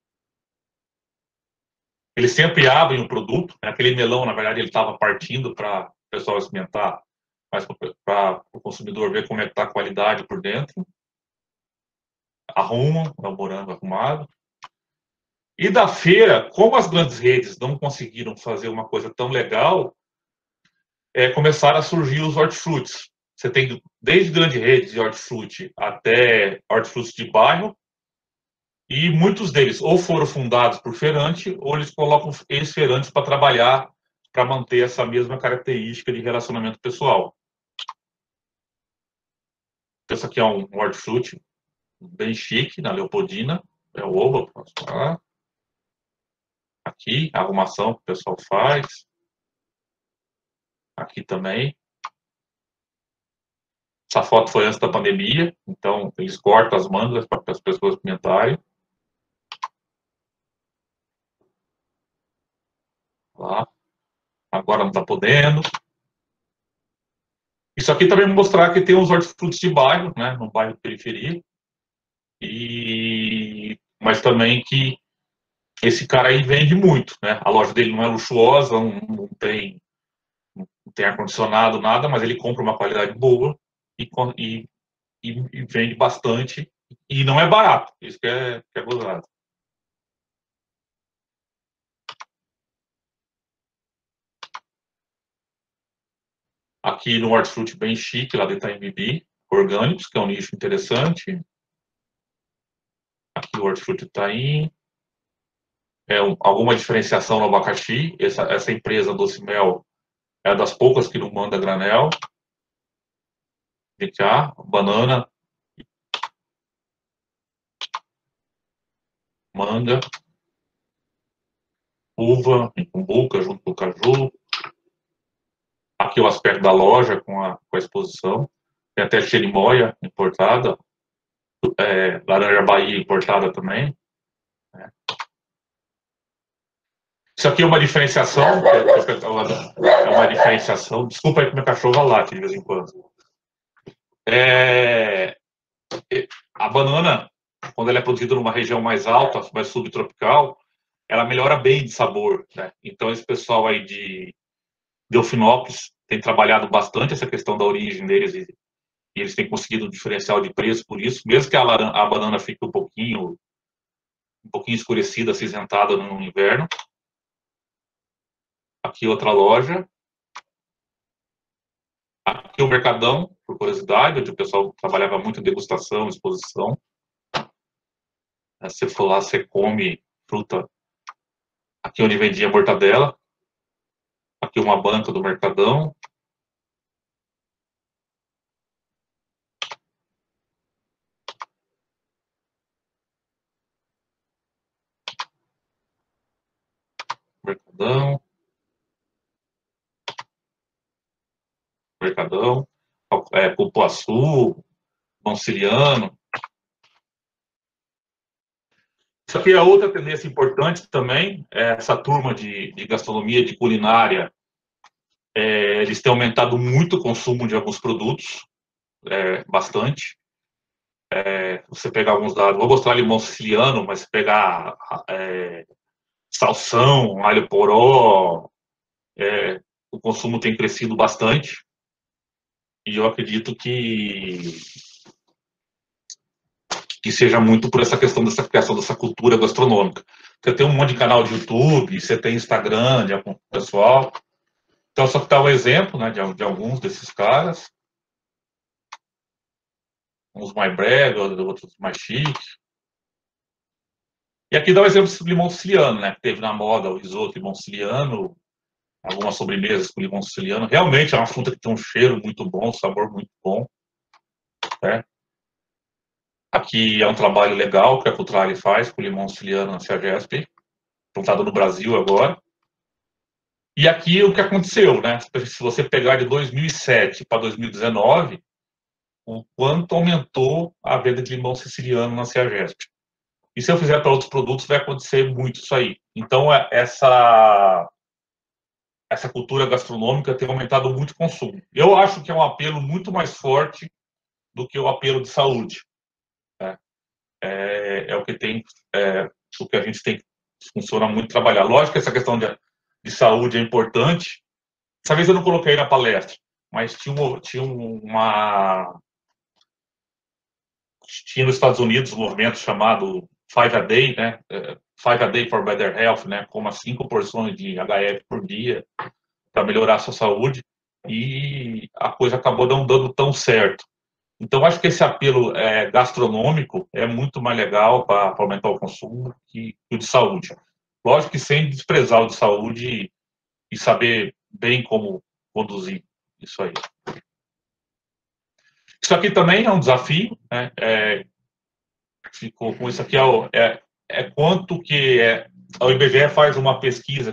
Eles sempre abrem o produto. Né? Aquele melão, na verdade, ele estava partindo para o pessoal experimentar. mas para o consumidor ver como é que está a qualidade por dentro. Arrumam, é o morango arrumado. E da feira, como as grandes redes não conseguiram fazer uma coisa tão legal, começaram a surgir os hortifrutis. Você tem desde grandes redes de hortifruti até hortifrutis de bairro, e muitos deles ou foram fundados por feirante, ou eles colocam ex-feirantes para trabalhar, para manter essa mesma característica de relacionamento pessoal. Esse aqui é um hortifruti bem chique, na Leopoldina, é o oba, posso falar. Aqui, a arrumação que o pessoal faz. Aqui também. Essa foto foi antes da pandemia, então eles cortam as mangas para as pessoas experimentarem. Lá. Agora não está podendo. Isso aqui também vai mostrar que tem uns hortifrutis de bairro, né, no bairro de periferia. Mas também que esse cara aí vende muito, né? A loja dele não é luxuosa, não tem ar-condicionado, nada, mas ele compra uma qualidade boa e vende bastante. E não é barato, isso que é gozado. Aqui no Hortifruti bem chique, lá dentro da MB, orgânicos, que é um nicho interessante. Aqui o Hortifruti Itaim. Alguma diferenciação no abacaxi. Essa empresa Doce Mel é das poucas que não manda granel. DK, banana, manga, uva, em cumbuca, junto com o caju. Aqui o aspecto da loja com a exposição. Tem até cherimoia importada. Laranja Bahia importada também. Isso aqui é uma diferenciação. É uma diferenciação. Desculpa aí que meu cachorro late de vez em quando. A banana, quando ela é produzida numa região mais alta, mais subtropical, ela melhora bem de sabor, né? Então esse pessoal aí de Delfinópolis tem trabalhado bastante essa questão da origem deles e eles têm conseguido um diferencial de preço por isso, mesmo que a banana fique um pouquinho escurecida, acinzentada no inverno. Aqui outra loja. Aqui o Mercadão, por curiosidade, onde o pessoal trabalhava muito em degustação, exposição. Se você for lá, você come fruta. Aqui onde vendia mortadela. Aqui uma banca do Mercadão. Mercadão. Mercadão. Cupuaçu. Conciliano. Isso aqui é outra tendência importante também. Essa turma de gastronomia, de culinária, eles têm aumentado muito o consumo de alguns produtos. Bastante. Você pegar alguns dados, vou mostrar limão siciliano, mas se pegar salsão, alho poró, o consumo tem crescido bastante. E eu acredito que seja muito por essa questão dessa criação dessa cultura gastronômica. Você tem um monte de canal de YouTube, você tem Instagram de algum pessoal. Então, só que tá um exemplo, né, de alguns desses caras. Uns mais brega, outros mais chiques. E aqui dá o exemplo do limão siciliano, né? Teve na moda o risoto limão siciliano, algumas sobremesas com limão siciliano. Realmente é uma fruta que tem um cheiro muito bom, um sabor muito bom. Né? Aqui é um trabalho legal que a Cutrale faz com o limão siciliano na CEAGESP, plantado no Brasil agora. E aqui o que aconteceu, né? Se você pegar de 2007 para 2019, o quanto aumentou a venda de limão siciliano na CEAGESP. E se eu fizer para outros produtos, vai acontecer muito isso aí. Então, essa cultura gastronômica tem aumentado muito o consumo. Eu acho que é um apelo muito mais forte do que o apelo de saúde. Né? O que tem, o que a gente tem que funciona muito trabalhar. Lógico que essa questão de saúde é importante. Dessa vez eu não coloquei na palestra, mas tinha nos Estados Unidos um movimento chamado 5 a Day, né? 5 a Day for Better Health, né? Coma 5 porções de HF por dia para melhorar a sua saúde, e a coisa acabou não dando tão certo. Então, acho que esse apelo gastronômico é muito mais legal para aumentar o consumo que o de saúde. Lógico que sem desprezar o de saúde e saber bem como conduzir isso aí. Isso aqui também é um desafio, né? Ficou com isso aqui quanto que a IBGE faz uma pesquisa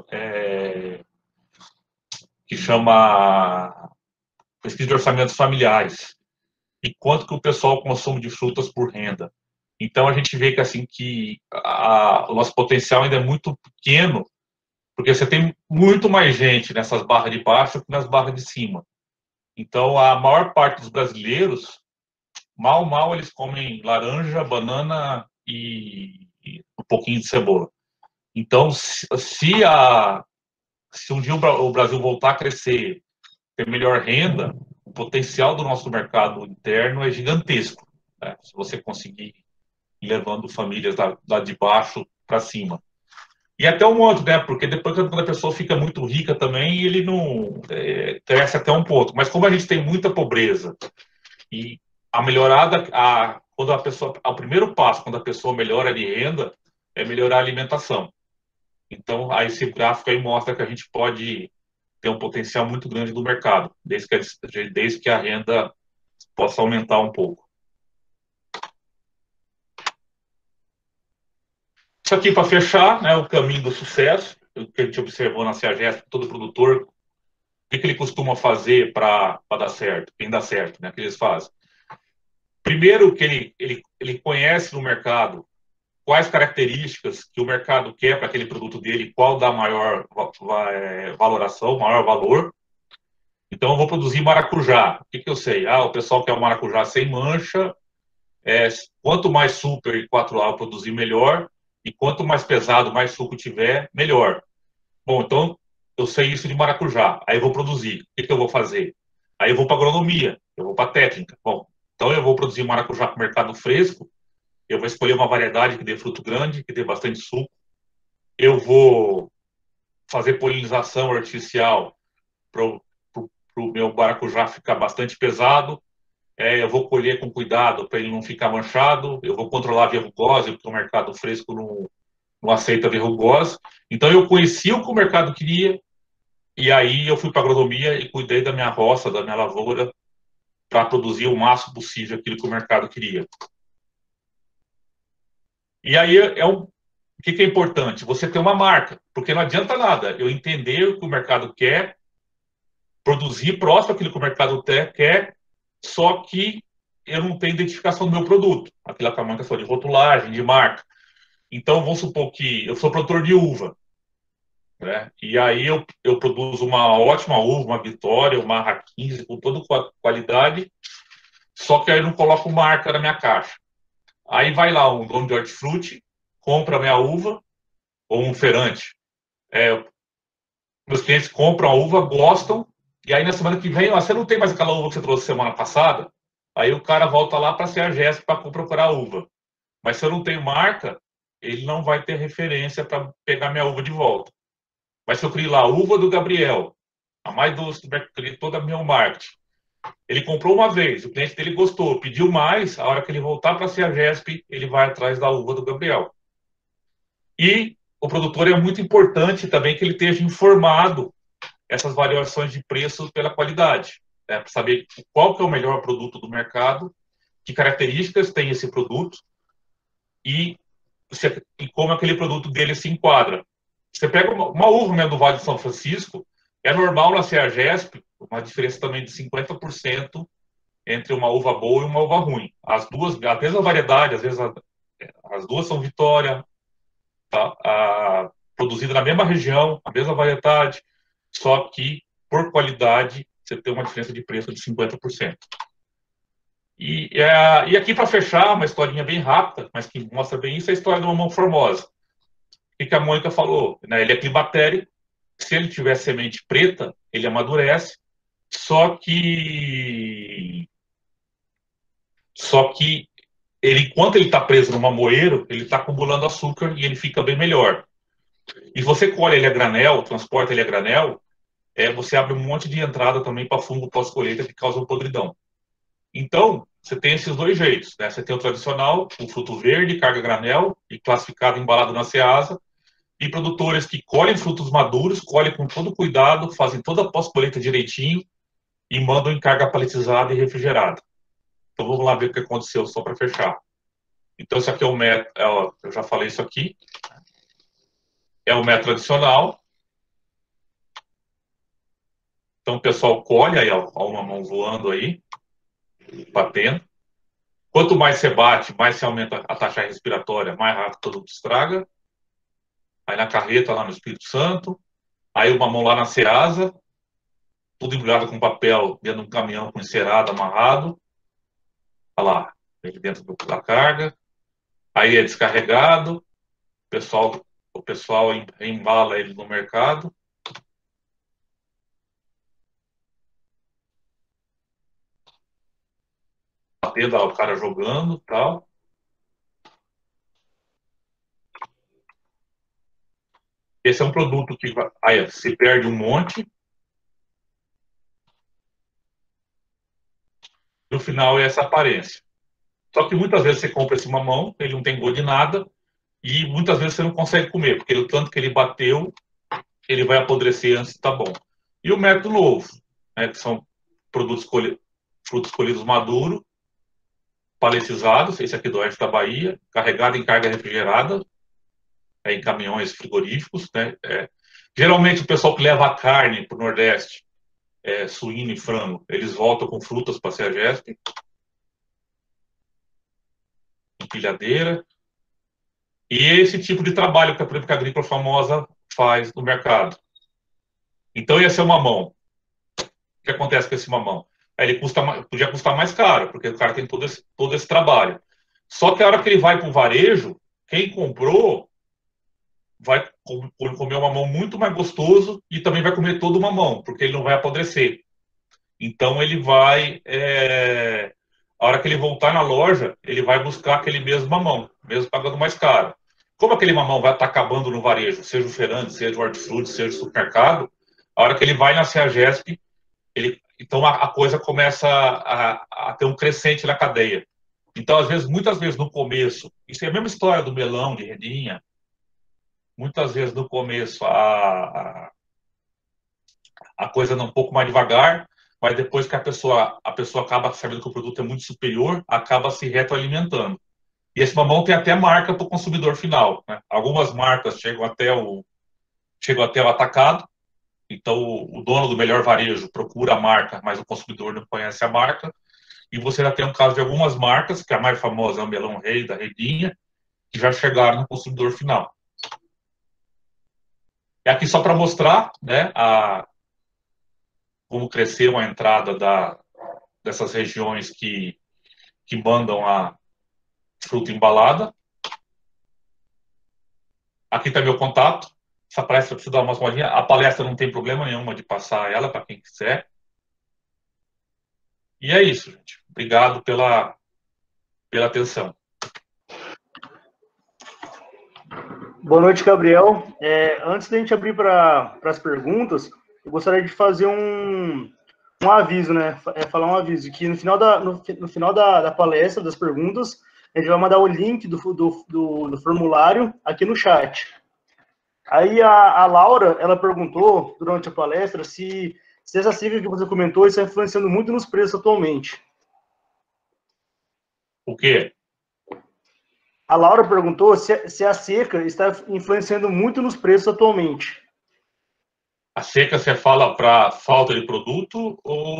que chama pesquisa de orçamentos familiares, e quanto que o pessoal consome de frutas por renda. Então a gente vê que assim que o nosso potencial ainda é muito pequeno, porque você tem muito mais gente nessas barras de baixo que nas barras de cima. Então a maior parte dos brasileiros, mal eles comem laranja, banana e um pouquinho de cebola. Então se um dia o Brasil voltar a crescer, ter melhor renda, o potencial do nosso mercado interno é gigantesco, né? Se você conseguir ir levando famílias lá de baixo para cima. E até um outro, né? Porque depois, quando a pessoa fica muito rica também, ele não cresce até um ponto. Mas como a gente tem muita pobreza, e a melhorada, quando a pessoa, o primeiro passo, quando a pessoa melhora de renda, é melhorar a alimentação. Então, aí esse gráfico aí mostra que a gente pode ter um potencial muito grande do mercado, desde que a renda possa aumentar um pouco. Isso aqui, para fechar, né, o caminho do sucesso, o que a gente observou na CEAGESP, todo produtor, o que ele costuma fazer para dar certo, quem dá certo, né, o que eles fazem. Primeiro, que ele conhece no mercado quais características que o mercado quer para aquele produto dele, qual dá maior valoração, maior valor. Então, eu vou produzir maracujá. O que eu sei? O pessoal quer o maracujá sem mancha, quanto mais super e 4A eu produzir, melhor, e quanto mais pesado, mais suco tiver, melhor. Bom, então, eu sei isso de maracujá, aí eu vou produzir. O que eu vou fazer? Aí eu vou para agronomia, eu vou para técnica. Bom, então eu vou produzir maracujá para o mercado fresco, eu vou escolher uma variedade que dê fruto grande, que dê bastante suco. Eu vou fazer polinização artificial para o meu maracujá ficar bastante pesado. Eu vou colher com cuidado para ele não ficar manchado. Eu vou controlar a verrugose, porque o mercado fresco não aceita verrugose. Então, eu conheci o que o mercado queria, e aí eu fui para a agronomia e cuidei da minha roça, da minha lavoura, para produzir o máximo possível aquilo que o mercado queria. E aí o que é importante? Você ter uma marca, porque não adianta nada eu entender o que o mercado quer, produzir próximo àquilo que o mercado quer, só que eu não tenho identificação do meu produto, aquela questão de rotulagem, de marca. Então, vamos supor que eu sou produtor de uva, né? E aí eu produzo uma ótima uva, uma Vitória, uma Marra 15, com toda qualidade, só que aí eu não coloco marca na minha caixa. Aí vai lá um dono de hortifruti, compra a minha uva, ou um feirante. Meus clientes compram a uva, gostam, e aí na semana que vem, você não tem mais aquela uva que você trouxe semana passada? Aí o cara volta lá para a CEAGESP para procurar a uva. Mas se eu não tenho marca, ele não vai ter referência para pegar minha uva de volta. Mas se eu crio lá a uva do Gabriel, a mais doce, criei toda a minha marketing. Ele comprou uma vez, o cliente dele gostou, pediu mais, a hora que ele voltar para a CEAGESP, ele vai atrás da uva do Gabriel. E o produtor é muito importante também que ele esteja informado essas variações de preço pela qualidade, né, para saber qual que é o melhor produto do mercado, que características tem esse produto e como aquele produto dele se enquadra. Você pega uma uva mesmo do Vale de São Francisco, é normal na CEAGESP uma diferença também de 50% entre uma uva boa e uma uva ruim. As duas, a mesma variedade, às vezes as duas são Vitória, produzida na mesma região, a mesma variedade, só que por qualidade você tem uma diferença de preço de 50%. E aqui, para fechar, uma historinha bem rápida, mas que mostra bem isso, é a história do mamão formosa. O que a Mônica falou? Né? Ele é climatério, se ele tiver semente preta, ele amadurece, Só que ele, enquanto ele está preso numa moeiro, ele está acumulando açúcar e ele fica bem melhor. E você colhe ele a granel, transporta ele a granel, você abre um monte de entrada também para fungo pós-colheita que causa podridão. Então, você tem esses dois jeitos, né? Você tem o tradicional, o fruto verde, carga granel, e classificado, embalado na Ceasa, e produtores que colhem frutos maduros, colhem com todo cuidado, fazem toda a pós-colheita direitinho e mandam em carga paletizada e refrigerada. Então, vamos lá ver o que aconteceu, só para fechar. Então, esse aqui é o método, eu já falei isso aqui, é o método tradicional. Então, o pessoal colhe, aí, ó, uma mão voando aí, batendo. Quanto mais você bate, mais você aumenta a taxa respiratória, mais rápido o produto estraga. Aí na carreta, lá no Espírito Santo. Aí uma mão lá na Ceasa, tudo embrulhado com papel, dentro de um caminhão com encerado, amarrado. Olha lá, ele dentro da carga. Aí é descarregado, o pessoal embala ele no mercado. Batendo o cara jogando e tal. Esse é um produto que aí, se perde um monte. No final é essa aparência. Só que muitas vezes você compra esse mamão, ele não tem gosto de nada, e muitas vezes você não consegue comer, porque o tanto que ele bateu, ele vai apodrecer antes de estar bom. E o método novo, né, que são frutos colhidos maduros, paletizados, esse aqui do oeste da Bahia, carregado em carga refrigerada, em caminhões frigoríficos. Né, geralmente o pessoal que leva a carne para o Nordeste, suíno e frango, eles voltam com frutas para a CEAGESP, empilhadeira. E esse tipo de trabalho que a política agrícola famosa faz no mercado. Então, esse é o mamão. O que acontece com esse mamão? Ele podia custar mais caro, porque o cara tem todo esse trabalho. Só que a hora que ele vai para o varejo, quem comprou vai comer um mamão muito mais gostoso e também vai comer todo o mamão, porque ele não vai apodrecer. Então, ele vai... a hora que ele voltar na loja, ele vai buscar aquele mesmo mamão, mesmo pagando mais caro. Como aquele mamão vai estar acabando no varejo, seja o feirante, seja o hortifruti, seja o supermercado, a hora que ele vai na CEAGESP, então a coisa começa a ter um crescente na cadeia. Então, muitas vezes no começo, isso é a mesma história do melão, de redinha, muitas vezes no começo a coisa anda um pouco mais devagar, mas depois que a pessoa acaba sabendo que o produto é muito superior, acaba se retroalimentando. E esse mamão tem até marca para o consumidor final. Né? Algumas marcas chegam até o atacado, então o dono do melhor varejo procura a marca, mas o consumidor não conhece a marca. E você já tem um caso de algumas marcas, que a mais famosa é o Melão Rei, da Redinha, que já chegaram no consumidor final. É aqui só para mostrar, né, como cresceu a entrada dessas regiões que mandam a fruta embalada. Aqui está meu contato. Essa palestra precisa dar umas molinhas. A palestra não tem problema nenhuma de passar ela para quem quiser. E é isso, gente. Obrigado pela atenção. Boa noite, Gabriel. Antes da gente abrir para as perguntas, eu gostaria de fazer um aviso, né? Falar um aviso, que no final da palestra, das perguntas, a gente vai mandar o link do formulário aqui no chat. Aí a Laura, ela perguntou, durante a palestra, se essa cifra que você comentou está influenciando muito nos preços atualmente. O quê? A Laura perguntou se a seca está influenciando muito nos preços atualmente. A seca você fala para falta de produto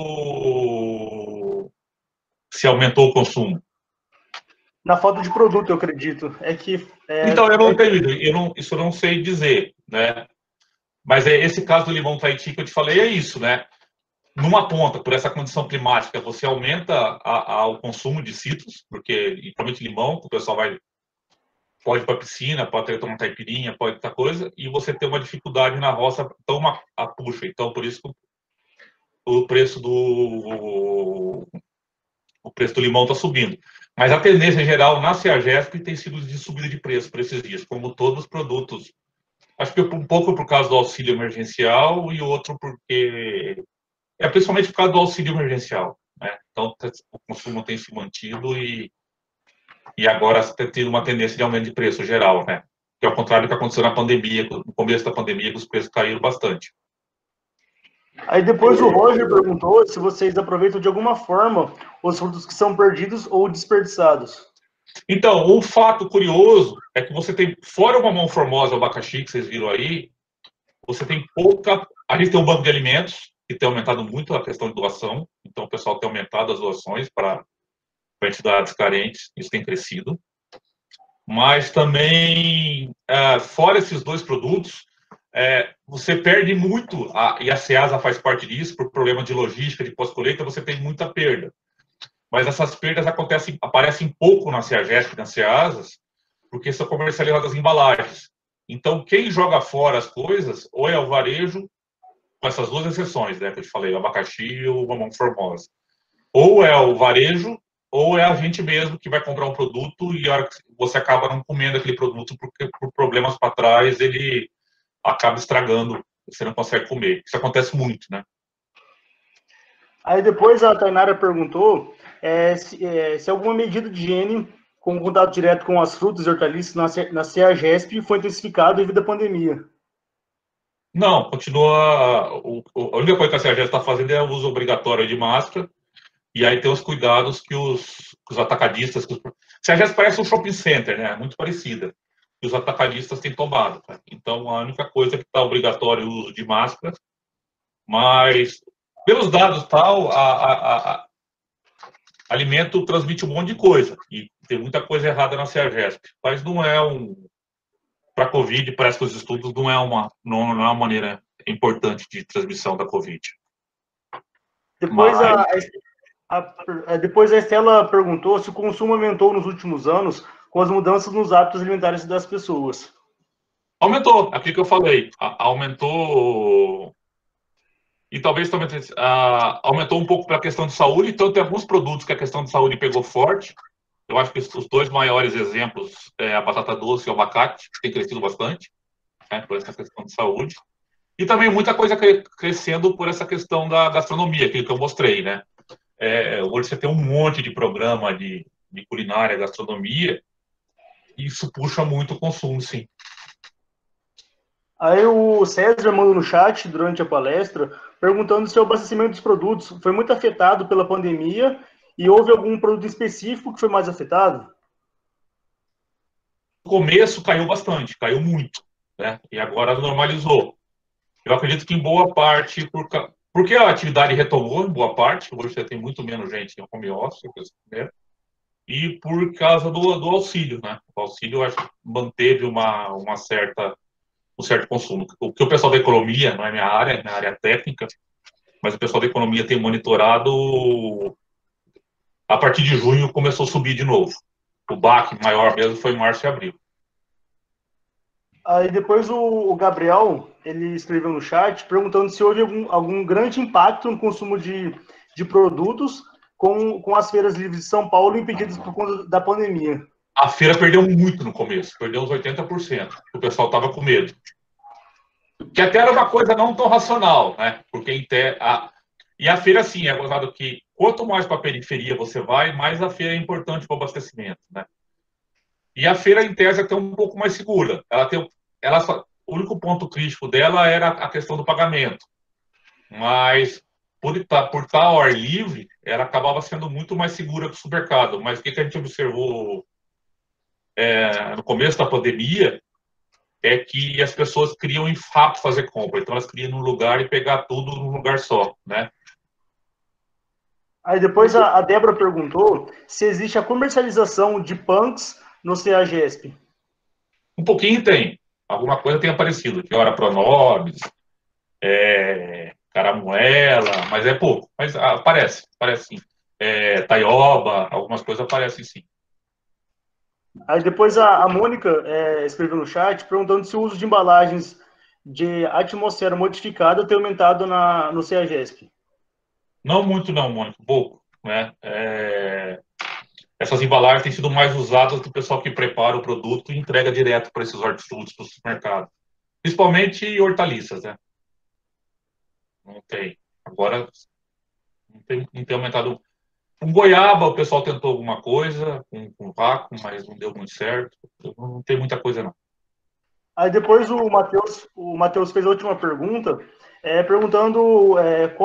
ou se aumentou o consumo? Na falta de produto, eu acredito. Então, eu não tenho, isso eu não sei dizer, né? Mas esse caso do limão Tahiti que eu te falei é isso, né? Numa ponta, por essa condição climática, você aumenta o consumo de citros, porque, principalmente limão, o pessoal pode ir para a piscina, pode ter uma caipirinha, pode ter coisa, e você tem uma dificuldade na roça, toma a puxa. Então, por isso o preço do limão está subindo. Mas a tendência geral na CEAGESP tem sido de subida de preço por esses dias, como todos os produtos. Acho que um pouco por causa do auxílio emergencial e outro porque principalmente por causa do auxílio emergencial, né? Então o consumo tem se mantido e agora está tendo uma tendência de aumento de preço geral, né? Que é o contrário do que aconteceu na pandemia, no começo da pandemia, que os preços caíram bastante. Aí depois o Roger perguntou se vocês aproveitam de alguma forma os frutos que são perdidos ou desperdiçados. Então, um fato curioso é que você tem, fora o mamão formosa, o abacaxi que vocês viram aí, você tem pouca... A gente tem um banco de alimentos, que tem aumentado muito a questão de doação, então o pessoal tem aumentado as doações para entidades carentes, isso tem crescido. Mas também, fora esses dois produtos, você perde muito, e a Ceasa faz parte disso, por problema de logística, de pós-colheita, você tem muita perda. Mas essas perdas aparecem pouco na CEAGESP, nas Ceasas, porque são comercializadas em embalagens. Então, quem joga fora as coisas, ou é o varejo, com essas duas exceções, né, que eu te falei, o abacaxi e o mamão formosa. Ou é o varejo, ou é a gente mesmo que vai comprar um produto e a hora que você acaba não comendo aquele produto porque por problemas para trás ele acaba estragando, você não consegue comer. Isso acontece muito, né? Aí depois a Tainara perguntou se alguma medida de higiene com contato direto com as frutas e hortaliças na CEAGESP foi intensificada devido à pandemia. Não, continua. A única coisa que a CEAGESP está fazendo é o uso obrigatório de máscara, e aí tem os cuidados que os atacadistas. CEAGESP parece um shopping center, né? Muito parecida. Que os atacadistas têm tomado. Tá? Então, a única coisa que está obrigatório é o uso de máscara, mas pelos dados tal, alimento transmite um monte de coisa, e tem muita coisa errada na CEAGESP, mas não é para a Covid, parece que os estudos não é uma maneira importante de transmissão da Covid. Depois, depois a Estela perguntou se o consumo aumentou nos últimos anos com as mudanças nos hábitos alimentares das pessoas. Aumentou, aquilo que eu falei, aumentou. E talvez também aumentou um pouco para a questão de saúde, então tem alguns produtos que a questão de saúde pegou forte. Eu acho que os dois maiores exemplos é a batata doce e o abacate, que tem crescido bastante, né, por essa questão de saúde. E também muita coisa crescendo por essa questão da gastronomia, aquilo que eu mostrei, né? Hoje você tem um monte de programa de culinária, gastronomia, e isso puxa muito o consumo, sim. Aí o César mandou no chat, durante a palestra, perguntando se o abastecimento dos produtos foi muito afetado pela pandemia e houve algum produto específico que foi mais afetado? No começo caiu bastante, caiu muito, né? E agora normalizou. Eu acredito que em boa parte, porque a atividade retomou, em boa parte, hoje você tem muito menos gente em home office, né? E por causa do auxílio, né? O auxílio, eu acho que manteve um certo consumo. O que o pessoal da economia, não é minha área técnica, mas o pessoal da economia tem monitorado, a partir de junho começou a subir de novo. O baque maior mesmo foi em março e abril. Aí depois o Gabriel, ele escreveu no chat, perguntando se houve algum grande impacto no consumo de produtos com as feiras livres de São Paulo impedidas por conta da pandemia. A feira perdeu muito no começo, perdeu uns 80%. O pessoal estava com medo. Que até era uma coisa não tão racional, né? Porque e a feira, assim, é gozado que quanto mais para a periferia você vai, mais a feira é importante para o abastecimento, né? E a feira, em tese, é até um pouco mais segura. O único ponto crítico dela era a questão do pagamento. Mas, por estar ao ar livre, ela acabava sendo muito mais segura que o supermercado. Mas o que a gente observou no começo da pandemia é que as pessoas queriam ir rápido fazer compra. Então, elas queriam ir num lugar e pegar tudo num lugar só, né? Aí depois a Débora perguntou se existe a comercialização de punks no CEAGESP. Um pouquinho tem. Alguma coisa tem aparecido. Que hora Pronobis, Caramuela, mas é pouco. Mas aparece sim. Taioba, algumas coisas aparecem sim. Aí depois a Mônica escreveu no chat perguntando se o uso de embalagens de atmosfera modificada tem aumentado no CEAGESP. Não muito, não, Mônica, pouco, né? Essas embalagens têm sido mais usadas do pessoal que prepara o produto e entrega direto para esses hortifrutis para o supermercado. Principalmente hortaliças, né? Não tem. Agora, não tem aumentado. Com goiaba, o pessoal tentou alguma coisa, com vácuo, mas não deu muito certo. Não tem muita coisa, não. Aí depois o Matheus fez a última pergunta, perguntando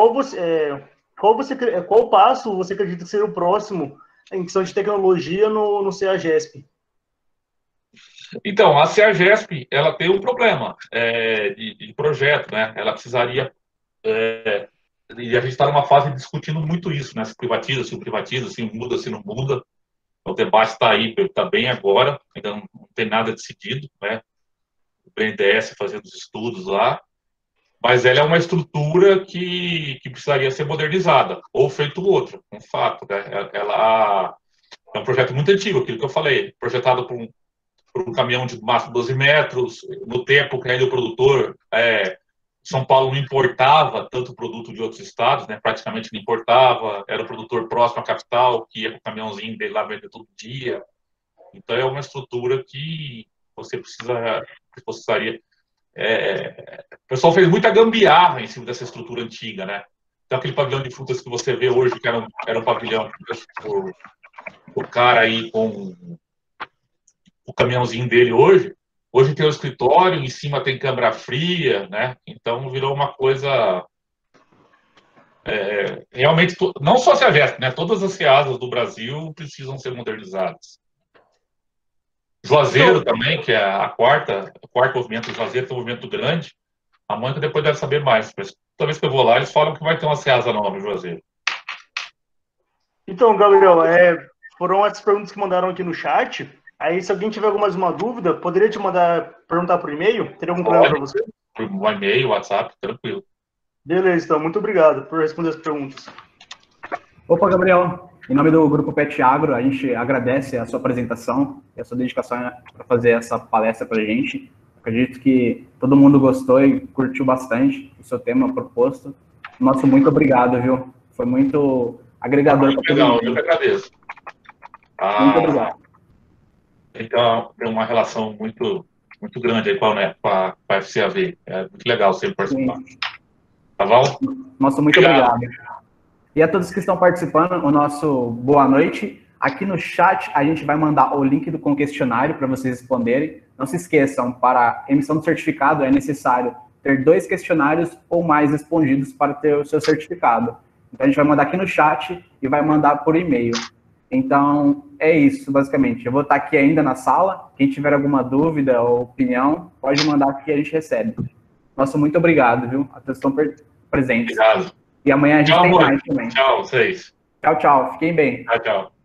qual passo você acredita que seria o próximo em questão de tecnologia no CEAGESP? Então, a CEAGESP, ela tem um problema de projeto, né? Ela precisaria... e a gente está numa fase discutindo muito isso, né? Se privatiza, se muda, se não muda. O debate está aí, está bem agora, ainda não tem nada decidido, né? O BNDES fazendo os estudos lá, mas ela é uma estrutura que precisaria ser modernizada, ou feito outra, um fato, né? Ela é um projeto muito antigo, aquilo que eu falei, projetado por um caminhão de máximo 12 metros, no tempo que ainda o produtor, São Paulo não importava tanto produto de outros estados, né? Praticamente não importava, era o produtor próximo à capital, que ia com o caminhãozinho dele lá vender todo dia. Então é uma estrutura que você precisaria... o pessoal fez muita gambiarra em cima dessa estrutura antiga, né? Então aquele pavilhão de frutas que você vê hoje, que era um pavilhão o cara aí com o caminhãozinho dele hoje tem o escritório, em cima tem câmara fria, né? Então virou uma coisa realmente, não só a CEAGESP, né? Todas as CEASAs do Brasil precisam ser modernizadas. Juazeiro também, que é o quarto movimento, Juazeiro tem um movimento grande. A Mônica depois deve saber mais, mas toda vez que eu vou lá, eles falam que vai ter uma CEASA nova em Juazeiro. Então, Gabriel, foram essas perguntas que mandaram aqui no chat. Aí, se alguém tiver alguma dúvida, poderia te perguntar por e-mail? Teria algum problema para você? Por e-mail, WhatsApp, tranquilo. Beleza, então. Muito obrigado por responder as perguntas. Opa, Gabriel. Em nome do Grupo Pet Agro, a gente agradece a sua apresentação e a sua dedicação para fazer essa palestra para a gente. Acredito que todo mundo gostou e curtiu bastante o seu tema proposto. Nosso muito obrigado, viu? Foi muito agregador para todo mundo. Eu que agradeço. Muito obrigado. Então, tem uma relação muito, muito grande aí com a FCAV. É muito legal sempre participar. Sim. Tá bom? Nosso muito obrigado. E a todos que estão participando, o nosso boa noite. Aqui no chat, a gente vai mandar o link com o questionário para vocês responderem. Não se esqueçam, para emissão do certificado é necessário ter 2 questionários ou mais respondidos para ter o seu certificado. Então, a gente vai mandar aqui no chat e vai mandar por e-mail. Então, é isso, basicamente. Eu vou estar aqui ainda na sala. Quem tiver alguma dúvida ou opinião, pode mandar aqui e a gente recebe. Nosso muito obrigado, viu? A todos estão presentes. Obrigado. E amanhã a gente tem mais também. Tchau, vocês. Tchau, tchau. Fiquem bem. Tchau, tchau.